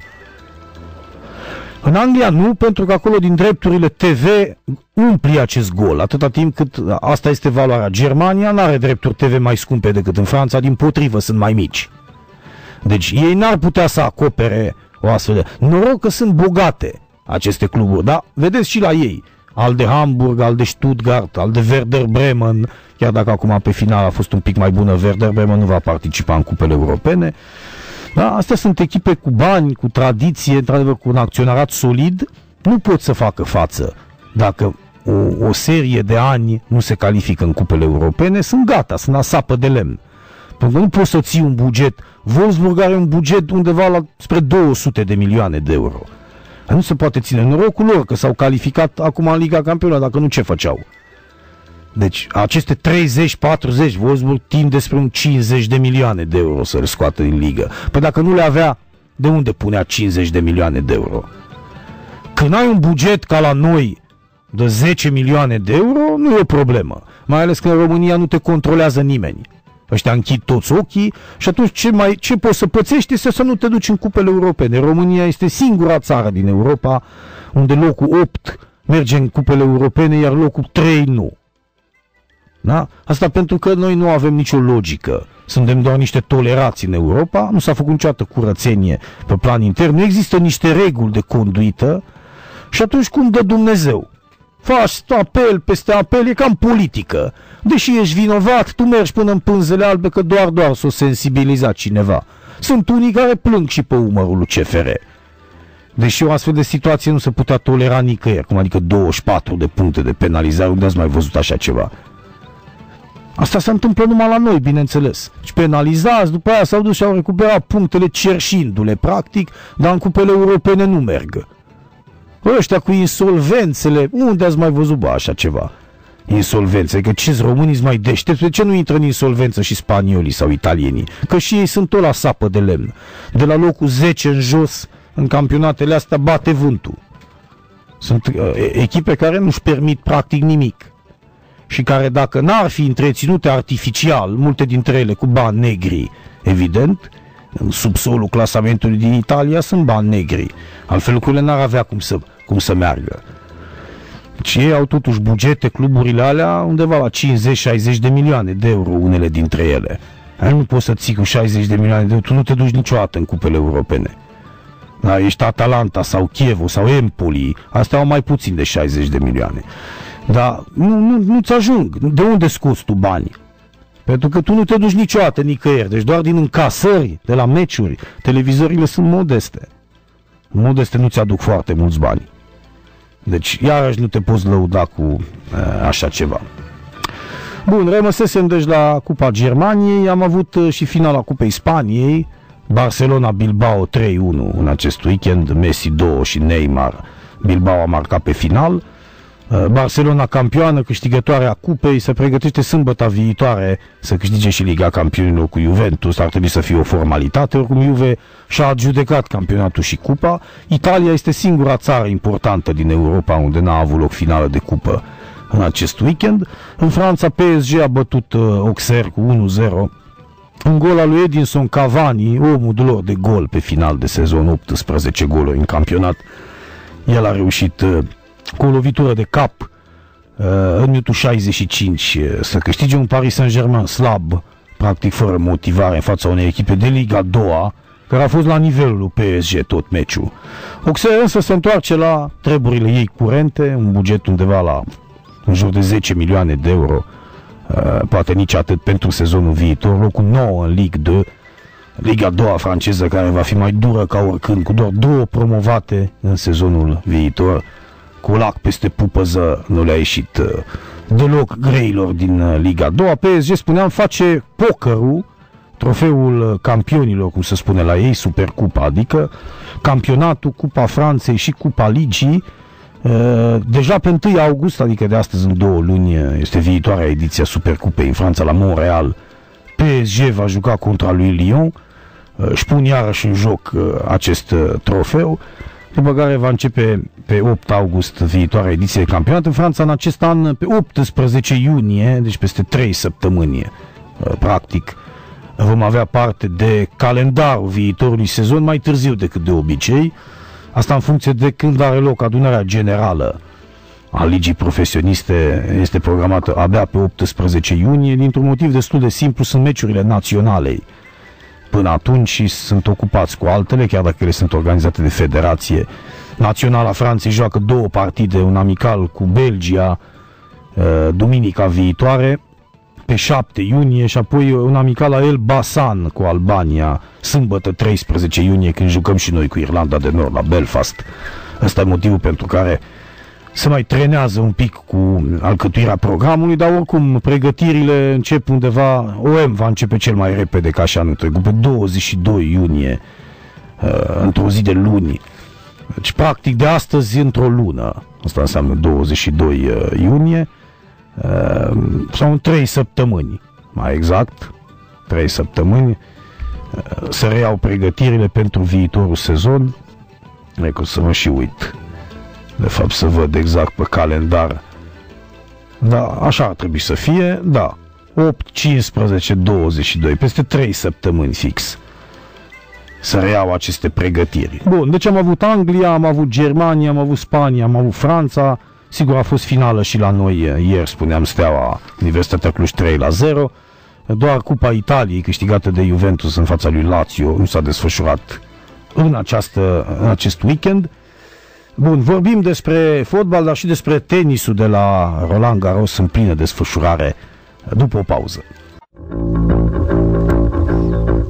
În Anglia nu, pentru că acolo din drepturile T V umpli acest gol, atâta timp cât asta este valoarea. Germania nu are drepturi T V mai scumpe decât în Franța, dimpotrivă sunt mai mici. Deci ei n-ar putea să acopere o astfel de... Noroc că sunt bogate aceste cluburi, da? Vedeți și la ei. Al de Hamburg, al de Stuttgart, al de Werder Bremen, chiar dacă acum pe final a fost un pic mai bună, Werder Bremen nu va participa în cupele europene. Da? Astea sunt echipe cu bani, cu tradiție, într-adevăr cu un acționarat solid, nu pot să facă față dacă o, o serie de ani nu se califică în cupele europene, sunt gata, sunt la sapă de lemn. Pentru că nu poți să ții un buget. Wolfsburg are un buget undeva la spre două sute de milioane de euro. Nu se poate ține. Norocul lor că s-au calificat acum în Liga Campionilor, dacă nu ce făceau? Deci aceste treizeci patruzeci, Wolfsburg tind despre un cincizeci de milioane de euro să le scoată din ligă. Păi dacă nu le avea, de unde punea cincizeci de milioane de euro? Când ai un buget ca la noi de zece milioane de euro, nu e o problemă. Mai ales că în România nu te controlează nimeni. Ăștia închid toți ochii și atunci ce, mai, ce poți să pățești este să nu te duci în cupele europene. România este singura țară din Europa unde locul opt merge în cupele europene, iar locul trei nu. Da? Asta pentru că noi nu avem nicio logică. Suntem doar niște tolerați în Europa, nu s-a făcut niciodată curățenie pe plan intern, nu există niște reguli de conduită și atunci cum dă Dumnezeu? Faci apel peste apel, e cam politică. Deși ești vinovat, tu mergi până în pânzele albe că doar, doar s-o sensibiliza cineva. Sunt unii care plâng și pe umărul lui C F R. Deși o astfel de situație nu se putea tolera nicăieri, cum adică douăzeci și patru de puncte de penalizare, unde ați mai văzut așa ceva? Asta se întâmplă numai la noi, bineînțeles. Și penalizați, după aia s-au dus și au recuperat punctele cerșindu-le, practic, dar în cupele europene nu merg. Ăștia cu insolvențele, unde ați mai văzut, bă, așa ceva? Insolvențe, că ce-s românii mai deștepți? De ce nu intră în insolvență și spaniolii sau italienii? Că și ei sunt tot la sapă de lemn. De la locul zece în jos, în campionatele astea, bate vântul. Sunt uh, echipe care nu-și permit practic nimic. Și care, dacă n-ar fi întreținute artificial, multe dintre ele cu bani negri, evident, în subsolul clasamentului din Italia sunt bani negri. Altfel lucrurile n-ar avea cum să, cum să meargă. Și ei au totuși bugete, cluburile alea, undeva la cincizeci șaizeci de milioane de euro, unele dintre ele. Aia nu poți să ții cu șaizeci de milioane de euro, tu nu te duci niciodată în cupele europene. Da, ești Atalanta sau Chievo sau Empoli, astea au mai puțin de șaizeci de milioane. Dar nu, nu, nu-ți ajung. De unde scoți tu bani? Pentru că tu nu te duci niciodată nicăieri, deci doar din încasări de la meciuri. Televizorile sunt modeste. Modeste nu-ți aduc foarte mulți bani. Deci iarăși nu te poți lăuda cu uh, așa ceva. Bun, rămăsesem deci la Cupa Germaniei, am avut uh, și finala Cupei Spaniei, Barcelona-Bilbao trei unu în acest weekend, Messi doi și Neymar. Bilbao a marcat pe final. Barcelona campioană, câștigătoarea cupei, se pregătește sâmbătă viitoare să câștige și Liga Campionilor cu Juventus. Ar trebui să fie o formalitate, oricum Juve și-a adjudecat campionatul și cupa. Italia este singura țară importantă din Europa unde n-a avut loc finală de cupă în acest weekend. În Franța, P S G a bătut uh, Auxerre cu unu zero. Un gol al lui Edinson Cavani, omul lor de gol pe final de sezon, optsprezece goluri în campionat. El a reușit uh, cu o lovitură de cap uh, în minutul șaizeci și cinci uh, să câștige un Paris Saint-Germain slab, practic fără motivare în fața unei echipe de Liga a doua, care a fost la nivelul lui P S G tot meciul. Auxerre însă se întoarce la treburile ei curente, un buget undeva la în jur de zece milioane de euro, uh, poate nici atât pentru sezonul viitor, locul nouă în Ligue doi, Liga a doua franceză, care va fi mai dură ca oricând, cu doar două promovate în sezonul viitor. Cu lac peste pupăză nu le-a ieșit uh, deloc greilor din uh, Liga a doua. P S G, spuneam, face pokerul, trofeul campionilor, cum se spune la ei, Supercupa, adică campionatul, Cupa Franței și Cupa Ligii. Uh, deja pe întâi august, adică de astăzi în două luni, este viitoarea ediție a Supercupei în Franța, la Montreal. P S G va juca contra lui Lyon, uh, își pun iarăși în joc uh, acest uh, trofeu, după care va începe pe opt august viitoarea ediție de campionat în Franța, în acest an pe optsprezece iunie, deci peste trei săptămâni, practic, vom avea parte de calendarul viitorului sezon mai târziu decât de obicei, asta în funcție de când are loc adunarea generală a ligii profesioniste, este programată abia pe optsprezece iunie, dintr-un motiv destul de simplu, sunt meciurile naționale până atunci și sunt ocupați cu altele, chiar dacă ele sunt organizate de Federație Naționala Franței. Joacă două partide, un amical cu Belgia duminica viitoare, pe șapte iunie, și apoi un amical la El Basan cu Albania, sâmbătă treisprezece iunie, când jucăm și noi cu Irlanda de Nord la Belfast. Ăsta e motivul pentru care se mai trenează un pic cu alcătuirea programului, dar oricum pregătirile încep undeva, O M va începe cel mai repede ca și anul trecut, pe douăzeci și doi iunie, într-o zi de luni. Deci practic de astăzi într-o lună, asta înseamnă douăzeci și doi iunie, sau în trei săptămâni, mai exact, trei săptămâni, se reiau pregătirile pentru viitorul sezon. E că să mă și uit, de fapt să văd exact pe calendar, da, așa ar trebui să fie, da, opt, cincisprezece, douăzeci și doi, peste trei săptămâni fix să reiau aceste pregătiri. Bun, deci am avut Anglia, am avut Germania, am avut Spania, am avut Franța. Sigur, a fost finală și la noi ieri, spuneam, Steaua, Universitatea Cluj trei la zero. Doar Cupa Italiei, câștigată de Juventus în fața lui Lazio, nu s-a desfășurat în, această, în acest weekend. Bun, vorbim despre fotbal, dar și despre tenisul de la Roland Garros în plină desfășurare după o pauză.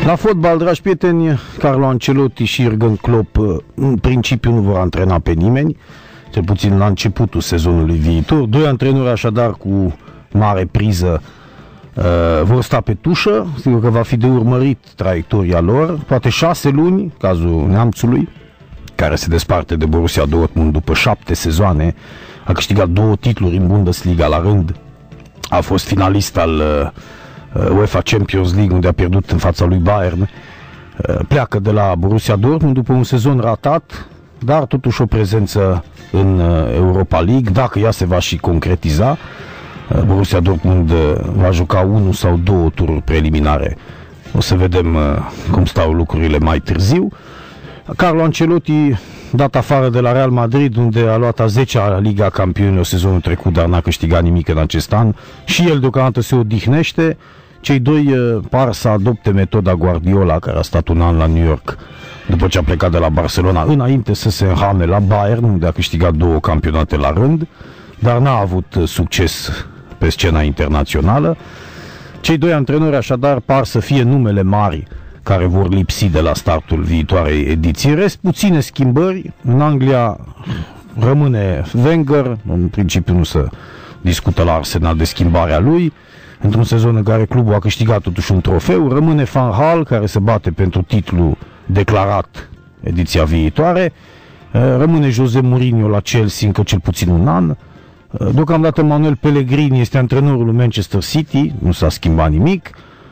La fotbal, dragi prieteni, Carlo Ancelotti și Jürgen Klopp în principiu nu vor antrena pe nimeni, cel puțin la începutul sezonului viitor. Doi antrenori așadar cu mare priză uh, vor sta pe tușă, sigur că va fi de urmărit traiectoria lor, poate șase luni, cazul Neamțului, care se desparte de Borussia Dortmund după șapte sezoane, a câștigat două titluri în Bundesliga la rând, a fost finalist al uh, UEFA Champions League, unde a pierdut în fața lui Bayern, uh, pleacă de la Borussia Dortmund după un sezon ratat, dar totuși o prezență în uh, Europa League, dacă ea se va și concretiza. uh, Borussia Dortmund uh, va juca unul sau două tururi preliminare, o să vedem uh, cum stau lucrurile mai târziu. Carlo Ancelotti, dat afară de la Real Madrid, unde a luat a zecea Liga Campionilor sezonul trecut, dar n-a câștigat nimic în acest an, și el deocamdată se odihnește. Cei doi uh, par să adopte metoda Guardiola, care a stat un an la New York după ce a plecat de la Barcelona, înainte să se înhame la Bayern, unde a câștigat două campionate la rând, dar n-a avut uh, succes pe scena internațională. Cei doi antrenori așadar par să fie numele mari care vor lipsi de la startul viitoarei ediții. Rest puține schimbări. În Anglia rămâne Wenger, în principiu nu se discută la Arsenal de schimbarea lui, într-un sezon în care clubul a câștigat totuși un trofeu. Rămâne Van Gaal, care se bate pentru titlul declarat ediția viitoare. Rămâne Jose Mourinho la Chelsea încă cel puțin un an. Deocamdată Manuel Pellegrini este antrenorul lui Manchester City, nu s-a schimbat nimic.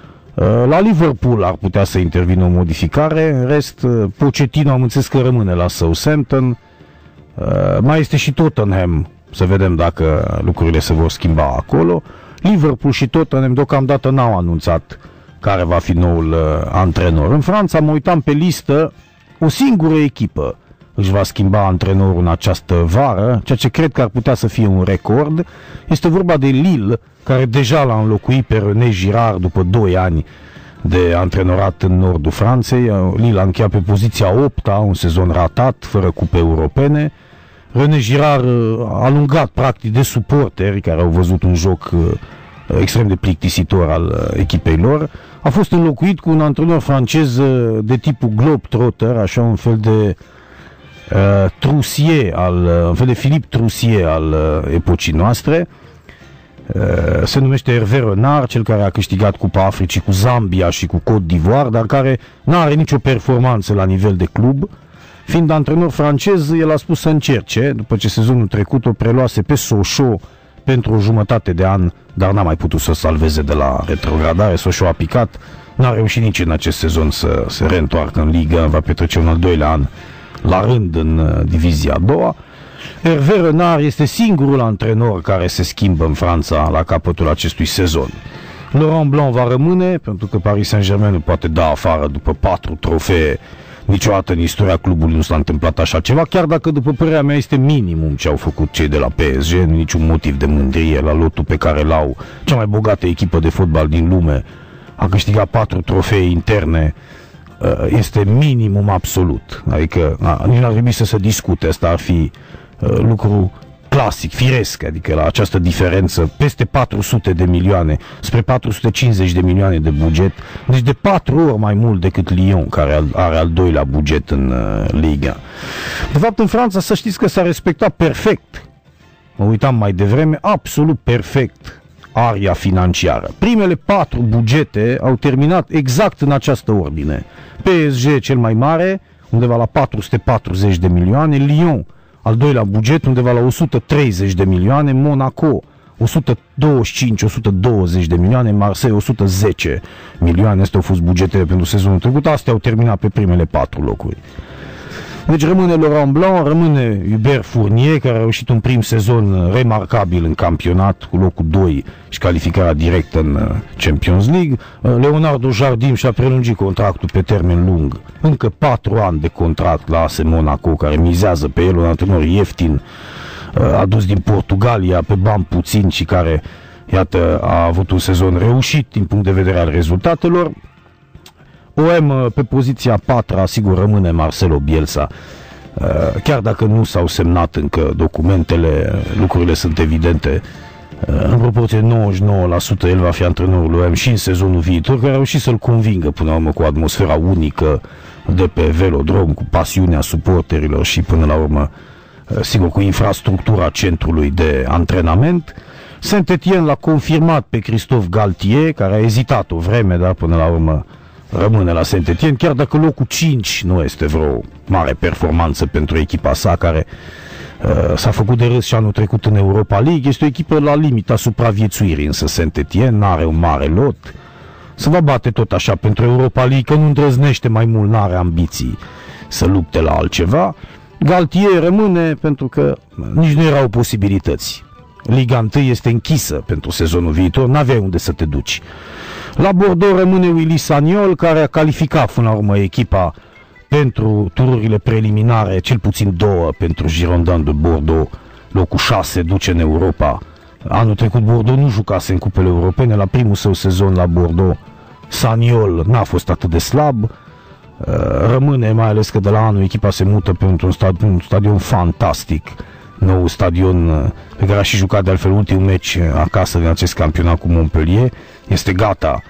La Liverpool ar putea să intervină o modificare, în rest Pochettino am înțeles că rămâne la Southampton. Mai este și Tottenham, să vedem dacă lucrurile se vor schimba acolo. Liverpool și Tottenham deocamdată n-au anunțat care va fi noul antrenor. În Franța mă uitam pe listă, o singură echipă își va schimba antrenorul în această vară, ceea ce cred că ar putea să fie un record. Este vorba de Lille, care deja l-a înlocuit pe René Girard după doi ani de antrenorat în nordul Franței. Lille a încheiat pe poziția opta, un sezon ratat, fără cupe europene. René Girard a alungat practic de suporteri care au văzut un joc extrem de plictisitor al echipei lor. A fost înlocuit cu un antrenor francez de tipul Globetrotter, așa un fel de Uh, Troussier, al, un fel de Philippe Troussier al uh, epocii noastre. Uh, se numește Hervé Renard, cel care a câștigat Cupa Africii cu Zambia și cu Côte d'Ivoire, dar care nu are nicio performanță la nivel de club. Fiind antrenor francez, el a spus să încerce, după ce sezonul trecut o preluase pe Sochaux pentru o jumătate de an, dar n-a mai putut să salveze de la retrogradare. Sochaux a picat, n-a reușit nici în acest sezon să se reîntoarcă în ligă, va petrece un al doilea an la rând în divizia a doua. Hervé Renard este singurul antrenor care se schimbă în Franța la capătul acestui sezon. Laurent Blanc va rămâne, pentru că Paris Saint-Germain nu poate da afară după patru trofee. Niciodată în istoria clubului nu s-a întâmplat așa ceva, chiar dacă după părerea mea este minimum ce au făcut cei de la P S G, nu niciun motiv de mândrie la lotul pe care l-au, cea mai bogată echipă de fotbal din lume. A câștigat patru trofee interne, este minimum absolut, adică nici n-ar trebui să se discute, asta ar fi uh, lucru clasic, firesc, adică la această diferență peste patru sute de milioane spre patru sute cincizeci de milioane de buget, deci de patru ori mai mult decât Lyon, care are al doilea buget în uh, Liga. De fapt, în Franța să știți că s-a respectat perfect, mă uitam mai devreme, absolut perfect aria financiară. Primele patru bugete au terminat exact în această ordine. P S G cel mai mare, undeva la patru sute patruzeci de milioane, Lyon al doilea buget, undeva la o sută treizeci de milioane, Monaco o sută douăzeci și cinci - o sută douăzeci de milioane, Marseille o sută zece milioane. Astea au fost bugetele pentru sezonul trecut, astea au terminat pe primele patru locuri. Deci rămâne Laurent Blanc, rămâne Hubert Fournier, care a reușit un prim sezon remarcabil în campionat cu locul doi și calificarea directă în Champions League. Leonardo Jardim și-a prelungit contractul pe termen lung, încă patru ani de contract la A S Monaco, care mizează pe el, un antrenor ieftin, adus din Portugalia pe bani puțini și care, iată, a avut un sezon reușit din punct de vedere al rezultatelor. O M pe poziția a patra, sigur, rămâne Marcelo Bielsa. Chiar dacă nu s-au semnat încă documentele, lucrurile sunt evidente. în proporție de nouăzeci și nouă la sută el va fi antrenorul lui și în sezonul viitor, care a reușit să-l convingă până la urmă cu atmosfera unică de pe velodrom, cu pasiunea suporterilor și până la urmă, sigur, cu infrastructura centrului de antrenament. Saint-Étienne l-a confirmat pe Christophe Galtier, care a ezitat o vreme, dar până la urmă rămâne la Saint-Étienne, chiar dacă locul cinci nu este vreo mare performanță pentru echipa sa, care uh, s-a făcut de râs și anul trecut în Europa League. Este o echipă la limita supraviețuirii, însă Saint-Étienne n-are un mare lot. Se va bate tot așa pentru Europa League, că nu îndrăznește mai mult, n-are ambiții să lupte la altceva. Galtier rămâne pentru că nici nu erau posibilități. Liga unu este închisă pentru sezonul viitor, n-aveai unde să te duci. La Bordeaux rămâne Willy Sagnol, care a calificat până la urmă echipa pentru tururile preliminare, cel puțin două pentru Girondins de Bordeaux, locul șase duce în Europa. Anul trecut Bordeaux nu jucase în cupele europene, la primul său sezon la Bordeaux Sagnol n-a fost atât de slab, rămâne, mai ales că de la anul echipa se mută pe un stadion, un stadion fantastic, nou stadion pe care a și jucat de altfel ultimul meci acasă din acest campionat cu Montpellier. Este gata,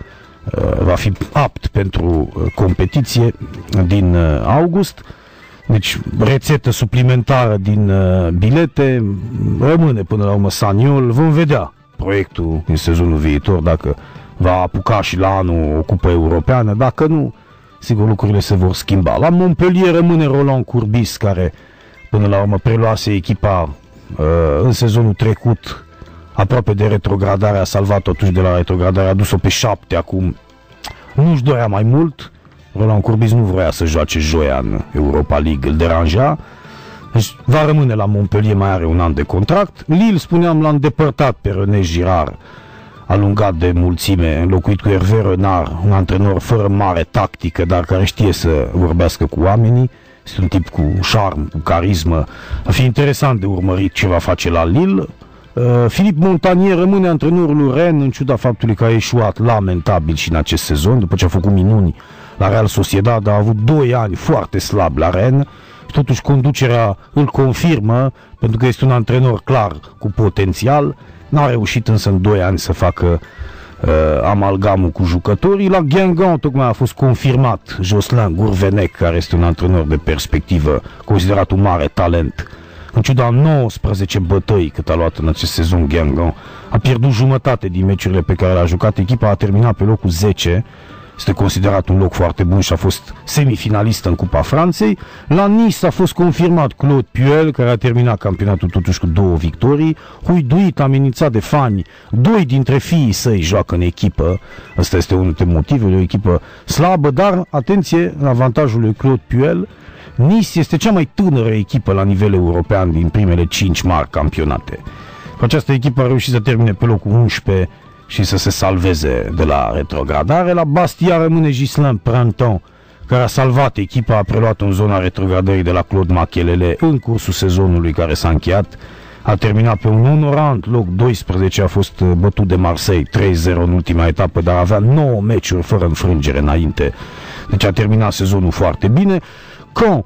va fi apt pentru competiție din august. Deci rețetă suplimentară din bilete, rămâne până la urmă Sagnol. Vom vedea proiectul în sezonul viitor, dacă va apuca și la anul o cupă europeană, dacă nu, sigur lucrurile se vor schimba. La Montpellier rămâne Roland Courbis, care până la urmă preluase echipa uh, în sezonul trecut aproape de retrogradare, a salvat-o atunci de la retrogradare, a dus-o pe șapte acum. Nu-și dorea mai mult, Roland Courbis nu vrea să joace joia în Europa League, îl deranja, deci va rămâne la Montpellier, mai are un an de contract. Lille, spuneam, l-a îndepărtat pe René Girard, alungat de mulțime, înlocuit cu Hervé Renard, un antrenor fără mare tactică, dar care știe să vorbească cu oamenii. Este un tip cu șarm, cu carismă. Va fi interesant de urmărit ce va face la Lille. Uh, Philippe Montanier rămâne antrenorul lui Rennes, în ciuda faptului că a eșuat lamentabil și în acest sezon, după ce a făcut minuni la Real Sociedad, a avut doi ani foarte slab la Rennes. Totuși conducerea îl confirmă, pentru că este un antrenor clar cu potențial. N-a reușit însă în doi ani să facă uh, amalgamul cu jucătorii. La Guingamp tocmai a fost confirmat Jocelyn Gourvenec, care este un antrenor de perspectivă, considerat un mare talent. În ciuda nouăsprezece bătăi cât a luat în acest sezon Guingamp, a pierdut jumătate din meciurile pe care le-a jucat. Echipa a terminat pe locul zece. Este considerat un loc foarte bun și a fost semifinalist în Cupa Franței. La Nice a fost confirmat Claude Puel, care a terminat campionatul totuși cu două victorii. Huiduit, amenințat de fani, doi dintre fiii săi joacă în echipă. Asta este unul dintre motivele, o echipă slabă, dar, atenție, în avantajul lui Claude Puel, Nice este cea mai tânără echipă la nivel european din primele cinci mari campionate. Cu această echipă a reușit să termine pe locul unsprezece și să se salveze de la retrogradare. La Bastia rămâne Ghislain Printemps, care a salvat echipa, a preluat în zona retrogradării de la Claude Makelele în cursul sezonului care s-a încheiat. A terminat pe un onorant loc doisprezece, a fost bătut de Marseille trei zero în ultima etapă, dar avea nouă meciuri fără înfrângere înainte. Deci a terminat sezonul foarte bine. Caen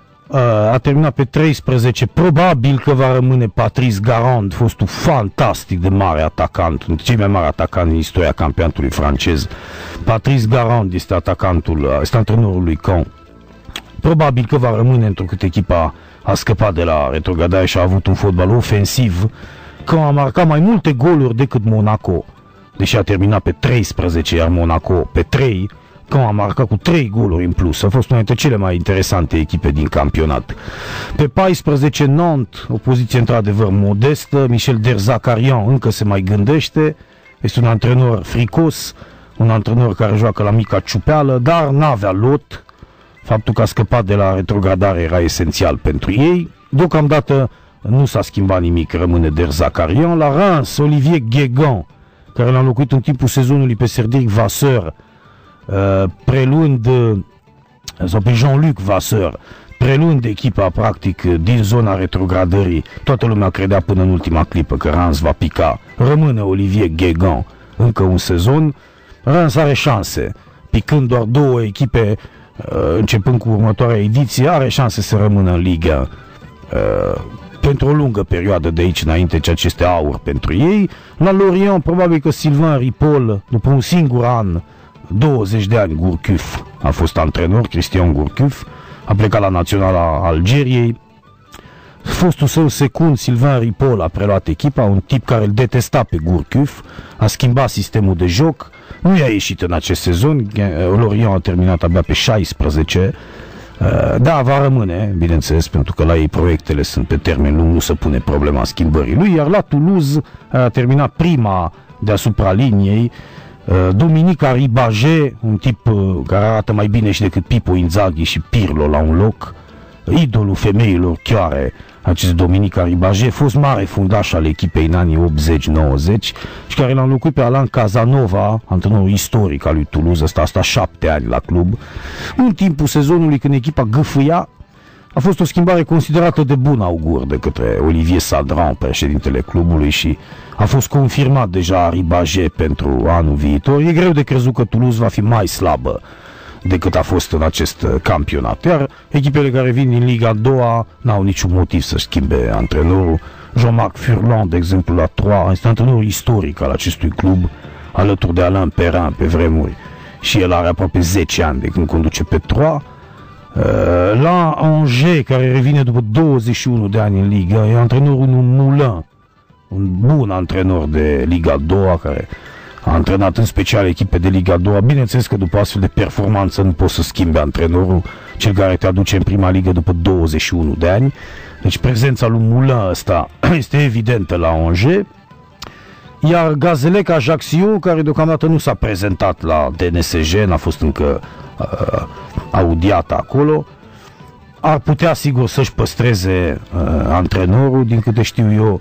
a terminat pe treisprezece, probabil că va rămâne Patrice Garand, fostul fantastic de mare atacant, cel mai mare atacant din istoria campionatului francez. Patrice Garand este atacantul, este antrenorul lui Caen. Probabil că va rămâne, întrucât echipa a scăpat de la retrogradare și a avut un fotbal ofensiv. Caen a marcat mai multe goluri decât Monaco, deși a terminat pe treisprezece, iar Monaco pe trei. Caen a marcat cu trei goluri în plus. A fost una dintre cele mai interesante echipe din campionat. Pe paisprezece Nantes, o poziție într-adevăr modestă. Michel Derzakarian încă se mai gândește. Este un antrenor fricos, un antrenor care joacă la mica ciupeală, dar n-avea lot. Faptul că a scăpat de la retrogradare era esențial pentru ei. Deocamdată nu s-a schimbat nimic, rămâne Derzakarian. La Reims, Olivier Guégan, care l-a înlocuit în timpul sezonului pe Cédric Vasseur, Uh, preluând uh, sau pe Jean-Luc Vasseur, preluând echipa practic din zona retrogradării. Toată lumea credea până în ultima clipă că Reims va pica. Rămâne Olivier Guégan încă un sezon. Reims are șanse, picând doar două echipe, uh, începând cu următoarea ediție, are șanse să rămână în Liga. Uh, pe pentru o lungă perioadă de aici înainte, ceea ce este aur pentru ei. La Lorient, probabil că Sylvain Ripoll, după un singur an, douăzeci de ani, Gourcuff a fost antrenor, Christian Gourcuff, a plecat la Naționala Algeriei. Fostul său secund, Sylvain Ripoll, a preluat echipa, un tip care îl detesta pe Gourcuff, a schimbat sistemul de joc, nu i-a ieșit în acest sezon, Lorient a terminat abia pe șaisprezece. Da, va rămâne, bineînțeles, pentru că la ei proiectele sunt pe termen lung, nu se pune problema schimbării lui, iar la Toulouse a terminat prima deasupra liniei Dominique Arribagé, un tip care arată mai bine și decât Pippo Inzaghi și Pirlo la un loc, idolul femeilor chioare, acest Dominique Arribagé, fost mare fundaș al echipei în anii optzeci nouăzeci și care l-a înlocuit pe Alain Casanova, antrenorul istoric al lui Toulouse, ăsta a stat șapte ani la club. În timpul sezonului, când echipa gâfâia, a fost o schimbare considerată de bun augur de către Olivier Sadran, președintele clubului, și a fost confirmat deja Arribagé pentru anul viitor. E greu de crezut că Toulouse va fi mai slabă decât a fost în acest campionat. Iar echipele care vin din Liga a doua n-au niciun motiv să-și schimbe antrenorul. Jean-Marc Furlan, de exemplu, la Troyes, este antrenorul istoric al acestui club, alături de Alain Perrin pe vremuri. Și el are aproape zece ani de când conduce pe Troyes. La Angers, care revine după douăzeci și unu de ani în Liga, e antrenorul unui Moulin, un bun antrenor de Liga a doua, care a antrenat în special echipe de Liga a doua. Bineînțeles că după astfel de performanță nu poți să schimbe antrenorul, cel care te aduce în prima ligă după douăzeci și unu de ani. Deci prezența lui Moulin ăsta este evidentă la Angers. Iar Gazélec Ajaccio, care deocamdată nu s-a prezentat la D N S G, n-a fost încă uh, audiat acolo, ar putea sigur să-și păstreze uh, antrenorul. Din câte știu eu,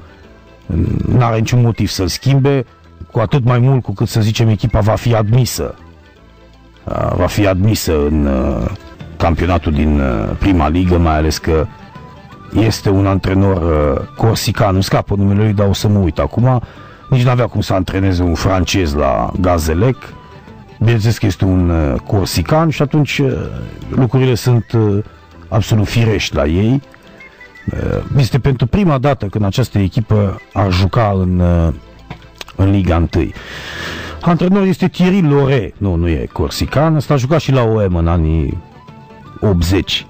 n-are niciun motiv să-l schimbe, cu atât mai mult cu cât, să zicem, echipa va fi admisă uh, va fi admisă în uh, campionatul din uh, prima ligă, mai ales că este un antrenor uh, corsican, nu scapă numele lui, dar o să mă uit acum. Nici n-avea cum să antreneze un francez la Gazélec. Bineînțeles că este un uh, corsican și atunci uh, lucrurile sunt uh, absolut firești la ei. Uh, este pentru prima dată când această echipă ar juca în, uh, în Liga unu. Antrenorul este Thierry Loret, nu, nu e corsican, ăsta a jucat și la O M în anii optzeci.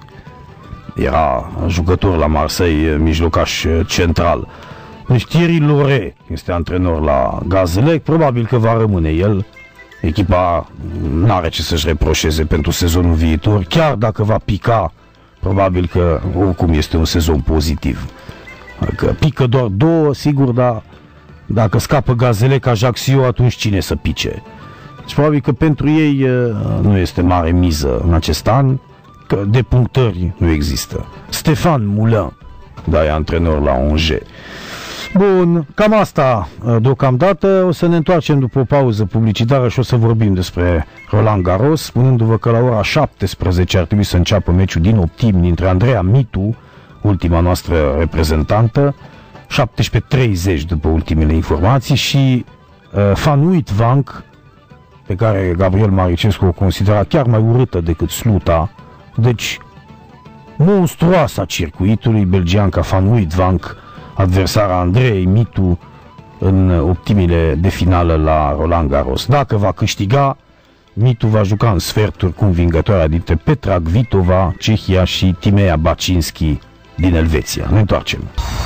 Era jucător la Marseille, mijlocaș central. Deci Thierry Loret este antrenor la Gazélec, probabil că va rămâne el. Echipa n-are ce să-și reproșeze pentru sezonul viitor, chiar dacă va pica, probabil că oricum este un sezon pozitiv. Adică pică doar două, sigur, dar dacă scapă Gazélec Ajaccio, atunci cine să pice? Deci probabil că pentru ei nu este mare miză în acest an, că de punctări nu există. Stéphane Moulin, da, e antrenor la Angers. Bun, cam asta deocamdată. O să ne întoarcem după o pauză publicitară și o să vorbim despre Roland Garros, spunându-vă că la ora șaptesprezece ar trebui să înceapă meciul din optim dintre Andrea Mitu, ultima noastră reprezentantă, șaptesprezece treizeci după ultimele informații, și uh, Van Uytvanck, pe care Gabriel Maricescu o considera chiar mai urâtă decât Sluta. Deci monstruoasa circuitului, belgianca Van Uytvanck, adversara Andrei Mitu în optimile de finală la Roland Garros. Dacă va câștiga, Mitu va juca în sferturi cu învingătoarea dintre Petra Kvitova, Cehia, și Timea Bacinski din Elveția. Ne întoarcem.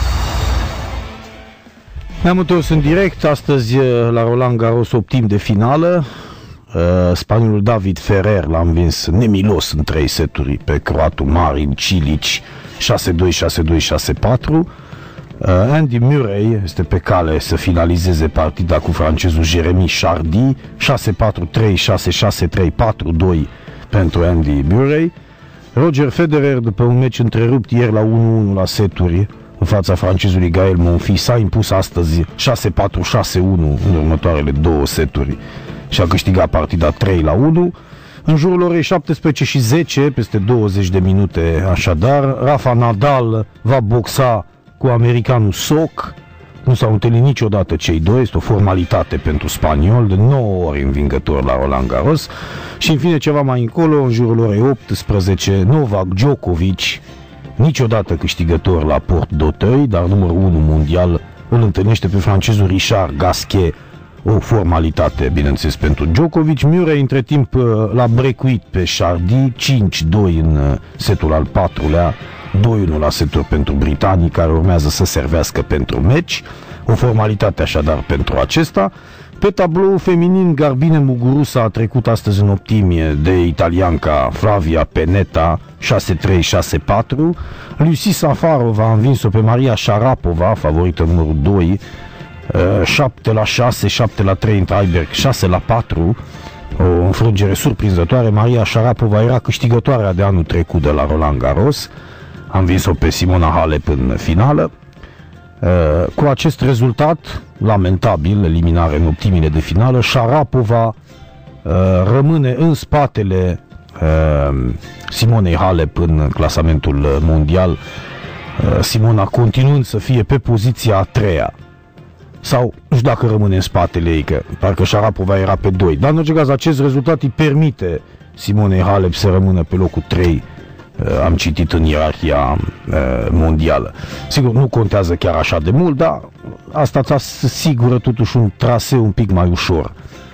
Ne-am întors în direct astăzi la Roland Garros, optim de finală. Spaniolul David Ferrer l-a învins nemilos în trei seturi pe croatul Marin Cilic, șase doi, șase doi, șase patru. Andy Murray este pe cale să finalizeze partida cu francezul Jeremy Chardy, șase patru trei, șase șase trei, patru doi pentru Andy Murray. Roger Federer, după un meci întrerupt ieri la unu unu la seturi în fața francezului Gael Monfils, s-a impus astăzi șase patru, șase unu în următoarele două seturi și a câștigat partida trei la unu. În jurul orei șaptesprezece și zece, peste douăzeci de minute așadar, Rafa Nadal va boxa cu americanul Soc. Nu s-au întâlnit niciodată cei doi, este o formalitate pentru spaniol, de nouă ori învingător la Roland Garros. Și în fine, ceva mai încolo, în jurul orei optsprezece, Novak Djokovic niciodată câștigător la Port d'Auteuil, dar numărul unu mondial îl întâlnește pe francezul Richard Gasquet, o formalitate, bineînțeles, pentru Djokovic. Murray, între timp, l-a brecuit pe Chardy, cinci doi în setul al patrulea, doi unu la seturi pentru britanii, care urmează să servească pentru meci. O formalitate așadar pentru acesta. Pe tablou feminin, Garbine Muguruza a trecut astăzi în optimie de italianca Flavia Pennetta, șase trei șase patru. Lucie Safarova a învins-o pe Maria Sharapova, favorită numărul doi, șapte la șase, șapte la trei în tiebreak, șase la patru. O înfrângere surprinzătoare. Maria Sharapova era câștigătoarea de anul trecut de la Roland Garros. A învins-o pe Simona Halep în finală. Cu acest rezultat lamentabil, eliminare în optimile de finală, Sharapova rămâne în spatele Simonei Halep în clasamentul mondial, Simona continuând să fie pe poziția a treia. Sau, nu știu dacă rămâne în spatele ei, că parcă Sharapova era pe doi. Dar în orice caz, acest rezultat îi permite Simonei Halep să rămână pe locul trei. Am citit în ierarhia mondială. Sigur, nu contează chiar așa de mult, dar asta ți asigură totuși un traseu un pic mai ușor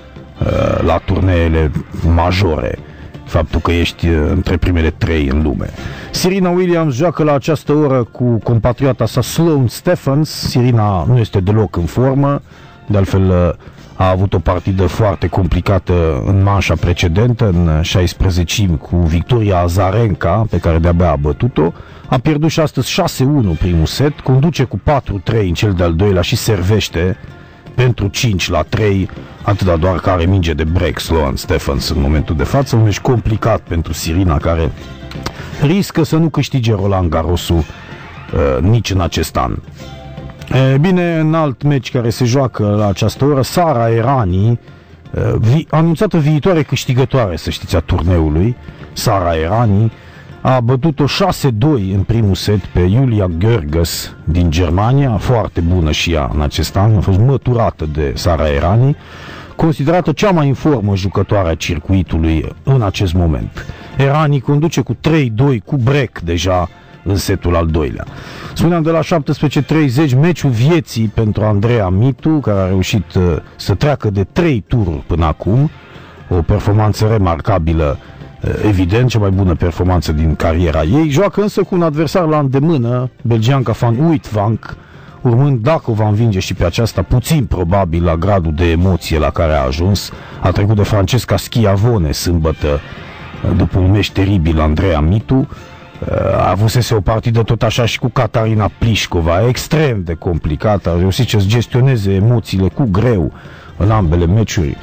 la turneele majore, faptul că ești între primele trei în lume. Serena Williams joacă la această oră cu compatriota sa Sloane Stephens. Serena nu este deloc în formă, de altfel a avut o partidă foarte complicată în manșa precedentă, în șaisprezecimi, cu Victoria Azarenka, pe care de-abia a bătut-o. A pierdut și astăzi șase unu primul set, conduce cu patru trei în cel de-al doilea și servește pentru cinci la trei, atâta doar că are minge de break Sloane Stephens în momentul de față. Un meci complicat pentru Serena, care riscă să nu câștige Roland Garrosul uh, nici în acest an. E bine, în alt meci care se joacă la această oră, Sara Errani, vi- anunțată viitoare câștigătoare, să știți, a turneului, Sara Errani, a bătut-o șase doi în primul set pe Julia Görges din Germania, foarte bună și ea în acest an, a fost măturată de Sara Errani, considerată cea mai în formă jucătoare a circuitului în acest moment. Errani conduce cu trei doi, cu break deja în setul al doilea. Spuneam, de la șaptesprezece treizeci, meciul vieții pentru Andrea Mitu, care a reușit uh, să treacă de trei tururi până acum, o performanță remarcabilă, uh, evident, cea mai bună performanță din cariera ei. Joacă însă cu un adversar la îndemână, belgianca Van Uytvanck, urmând, dacă o va învinge și pe aceasta, puțin probabil la gradul de emoție la care a ajuns. A trecut de Francesca Schiavone sâmbătă, după un meci teribil, Andrea Mitu. A avusese o partidă tot așa și cu Catarina Plișcova, extrem de complicată, a reușit să-ți gestioneze emoțiile cu greu în ambele meciuri.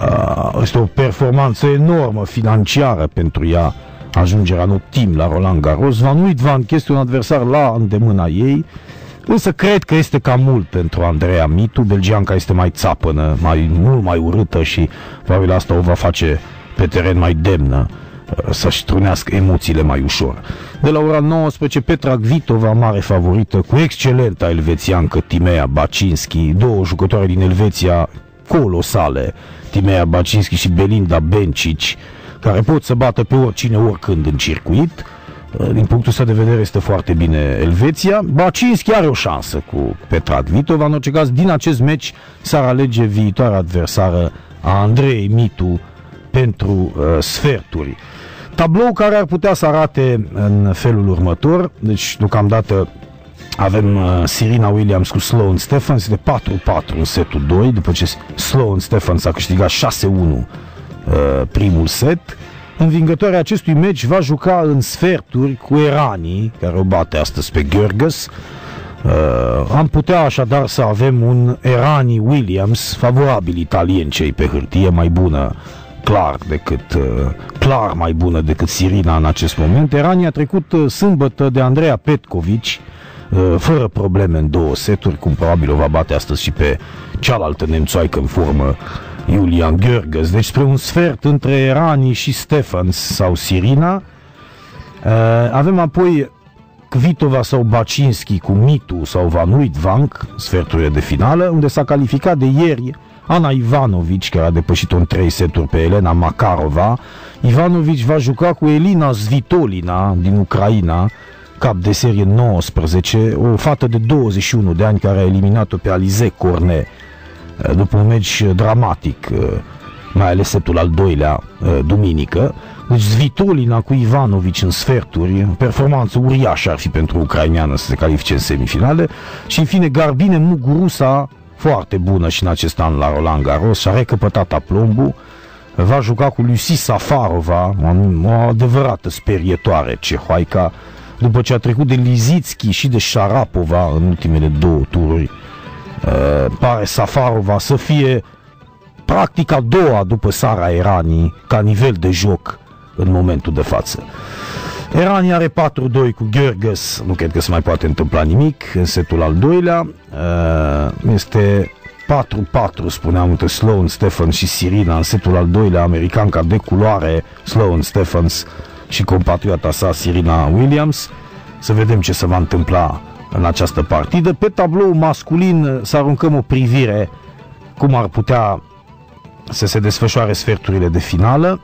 Este o performanță enormă financiară pentru ea, ajungerea în optim la Roland Garros. Van Uytvanck este un adversar la îndemâna ei, însă cred că este cam mult pentru Andrea Mitu. Belgianca este mai țapănă, mai, mult mai urâtă și probabil asta o va face pe teren mai demnă să-și trunească emoțiile mai ușor. De la ora nouăsprezece, Petra Kvitova, mare favorită, cu excelenta elvețiancă Timea Bacinski, două jucătoare din Elveția colosale, Timea Bacinski și Belinda Bencic, care pot să bată pe oricine, oricând în circuit. Din punctul ăsta de vedere este foarte bine Elveția. Bacinski are o șansă cu Petra Kvitova. În orice caz, din acest meci s-ar alege viitoarea adversară a Andrei Mitu pentru uh, sferturi. Tablou care ar putea să arate în felul următor. Deci, deocamdată avem uh, Serena Williams cu Sloane Stephens de patru patru în setul doi, după ce Sloane Stephens a câștigat șase unu uh, primul set. Învingătoarea acestui meci va juca în sferturi cu Errani, care o bate astăzi pe Görges. Uh, am putea așadar să avem un Errani Williams favorabil italien, cei pe hârtie, mai bună clar decât uh, clar mai bună decât Serena în acest moment. Errani a trecut uh, sâmbătă de Andrea Petkovic uh, fără probleme în două seturi, cum probabil o va bate astăzi și pe cealaltă nemțoaică în formă, Julia Görges. Deci spre un sfert între Errani și Stephens sau Serena. Uh, avem apoi Kvitova sau Bacinski cu Mitu sau Van Uytvanck, sferturile de finală, unde s-a calificat de ieri Ana Ivanovic, care a depășit-o în trei seturi pe Elena Makarova. Ivanovic va juca cu Elina Svitolina din Ucraina, cap de serie nouăsprezece, o fată de douăzeci și unu de ani care a eliminat-o pe Alizé Cornet după un meci dramatic, mai ales setul al doilea, duminică. Deci Svitolina cu Ivanovic în sferturi, performanță uriașă ar fi pentru ucraineană să se califice în semifinale. Și în fine Garbine Muguruza, foarte bună și în acest an la Roland Garros, și-a recăpătat aplombul, va juca cu Lucie Safarova, o adevărată sperietoare cehoaica, după ce a trecut de Lisitski și de Sharapova în ultimele două tururi. Uh, pare Safarova să fie practic a doua după Sara Errani ca nivel de joc în momentul de față. Errani are patru doi cu Görges, nu cred că se mai poate întâmpla nimic în setul al doilea. Uh, este patru patru, spuneam, între Sloane Stephens și Serena în setul al doilea, americanca de culoare Sloane Stephens și compatriota sa Serena Williams. Să vedem ce se va întâmpla în această partidă. Pe tablou masculin să aruncăm o privire cum ar putea să se desfășoare sferturile de finală.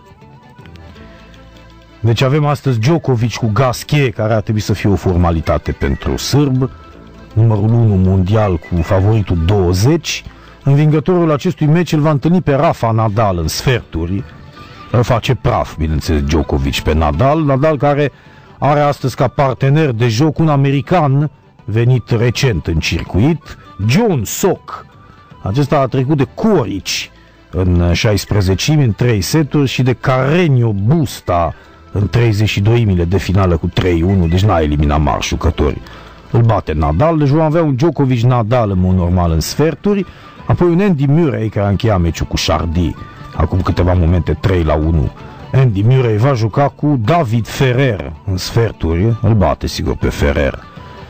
Deci avem astăzi Djokovic cu Gasquet, care ar trebui să fie o formalitate pentru sârb, numărul unu mondial cu favoritul douăzeci. Învingătorul acestui meci îl va întâlni pe Rafa Nadal în sferturi. Îl face praf, bineînțeles, Djokovic pe Nadal. Nadal care are astăzi ca partener de joc un american venit recent în circuit, John Sock. Acesta a trecut de Coric în șaisprezecimi, în trei seturi, și de Carreño Busta în treizeci și doi de finală cu trei unu, deci n-a eliminat mari jucători. Îl bate Nadal, deci vom avea un Djokovic-Nadal în mod normal în sferturi, apoi un Andy Murray care a încheiat meciul cu Chardy acum câteva momente, trei la unu. Andy Murray va juca cu David Ferrer în sferturi, îl bate sigur pe Ferrer.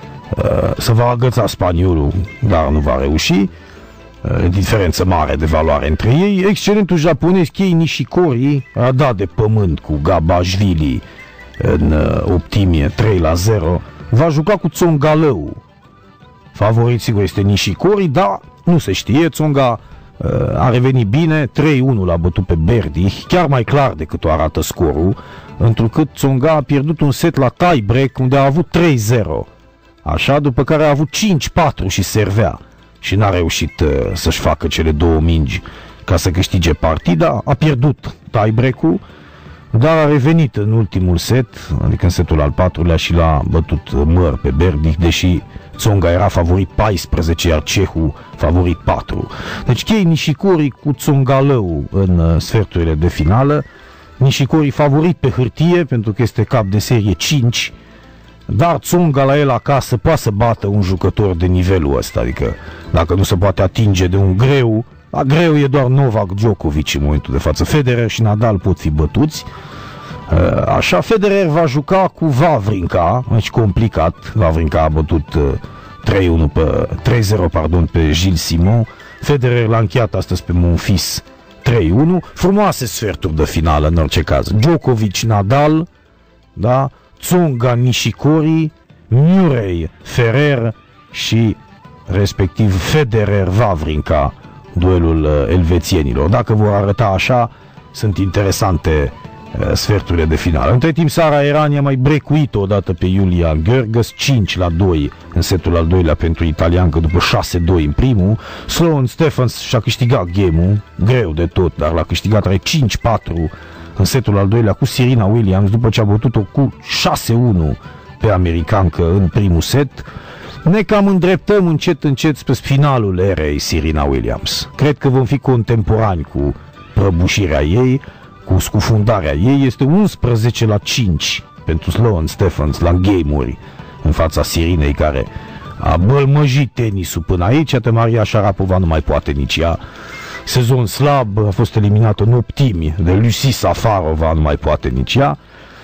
Se va agăța spaniolul, dar nu va reuși. Diferență mare de valoare între ei. Excelentul japonez Kei Nishikori a dat de pământ cu Gabashvili în optimie trei la zero. Va juca cu Tsongalău. Favorit sigur este Nishikori, dar nu se știe. Tsonga a revenit bine, trei unu l-a bătut pe Berdy, chiar mai clar decât o arată scorul, întrucât Tsonga a pierdut un set la tie-break unde a avut trei zero. Așa, după care a avut cinci patru și servea și n-a reușit uh, să-și facă cele două mingi ca să câștige partida. A pierdut tie-break-ul, dar a revenit în ultimul set, adică în setul al patrulea, și l-a bătut măr pe Berdy, deși Tsonga era favorit paisprezece, iar cehul favorit patru. Deci Kei Nishikori cu Tsongalău în uh, sferturile de finală. Nishikori favorit pe hârtie pentru că este cap de serie cinci, dar Tsonga la el acasă poate să bată un jucător de nivelul ăsta, adică dacă nu se poate atinge de un greu, la greu e doar Novak Djokovic în momentul de față. Federer și Nadal pot fi bătuți. Așa, Federer va juca cu Wawrinka, aici complicat. Wawrinka a bătut trei unu pe, trei zero pardon, pe Gilles Simon. Federer l-a încheiat astăzi pe Monfils trei unu. Frumoase sferturi de finală în orice caz. Djokovic, Nadal, da? Tsonga, Nishikori, Murray, Ferrer și respectiv Federer, Wawrinka, duelul elvețienilor. Dacă vor arăta așa, sunt interesante uh, sferturile de finală. Între timp, Sara Errani a mai brecuit-o odată pe Julia Görges, cinci la doi în setul al doilea pentru italiancă după șase doi în primul. Sloane Stephens și-a câștigat game-ul, greu de tot, dar l-a câștigat, are cinci patru în setul al doilea cu Serena Williams, după ce a bătut-o cu șase unu pe americancă în primul set. Ne cam îndreptăm încet încet spre finalul erei Serena Williams. Cred că vom fi contemporani cu prăbușirea ei, cu scufundarea ei. Este unsprezece la cinci pentru Sloane Stephens la game-uri în fața Serenei, care a bălmăjit tenisul până aici. Iată, Maria Sharapova nu mai poate nici ea. Sezon slab, a fost eliminată în optimi de Lucie Safarova, nu mai poate nici ea.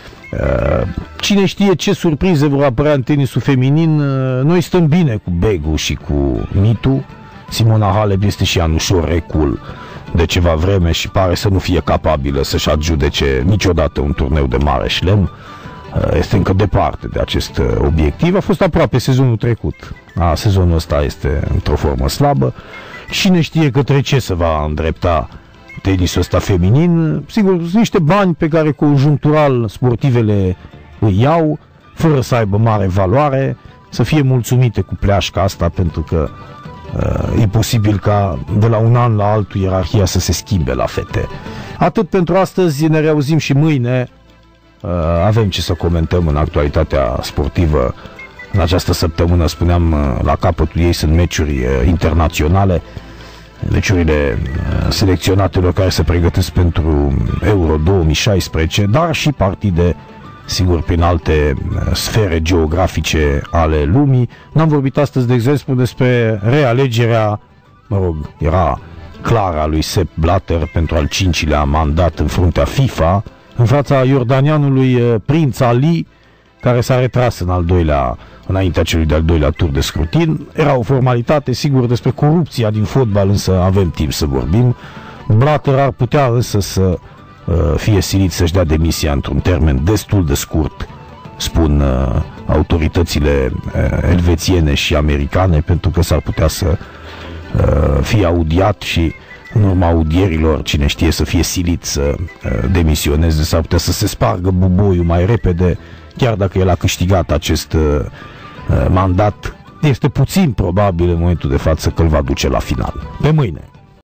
Cine știe ce surprize vor apărea în tenisul feminin. Noi stăm bine cu Begu și cu Mitu. Simona Halep este și ea în ușor recul de ceva vreme și pare să nu fie capabilă să-și adjudece niciodată un turneu de mare șlem. Este încă departe de acest obiectiv. A fost aproape sezonul trecut. A, sezonul ăsta este într-o formă slabă. Cine știe către ce se va îndrepta tenisul ăsta feminin. Sigur, sunt niște bani pe care conjunctural sportivele îi iau. fără să aibă mare valoare, să fie mulțumite cu pleașca asta, pentru că uh, e posibil ca de la un an la altul ierarhia să se schimbe la fete. Atât pentru astăzi, ne reauzim și mâine. Uh, avem ce să comentăm în actualitatea sportivă. În această săptămână, spuneam, uh, la capătul ei sunt meciuri uh, internaționale, meciurile uh, selecționatelor care se pregătesc pentru Euro două mii șaisprezece, dar și partide, sigur, prin alte sfere geografice ale lumii. N-am vorbit astăzi, de exemplu, despre realegerea, mă rog, era clara, lui Sepp Blatter pentru al cincilea mandat în fruntea FIFA, în fața iordanianului Prinț Ali, care s-a retras în al doilea, înaintea celui de-al doilea tur de scrutin. Era o formalitate, sigur, despre corupția din fotbal, însă avem timp să vorbim. Blatter ar putea însă să fie silit să-și dea demisia într-un termen destul de scurt, spun uh, autoritățile uh, elvețiene și americane, pentru că s-ar putea să uh, fie audiat și în urma audierilor, cine știe, să fie silit să uh, demisioneze, s-ar putea să se spargă buboiul mai repede, chiar dacă el a câștigat acest uh, mandat. Este puțin probabil în momentul de față că îl va duce la final. Pe mâine!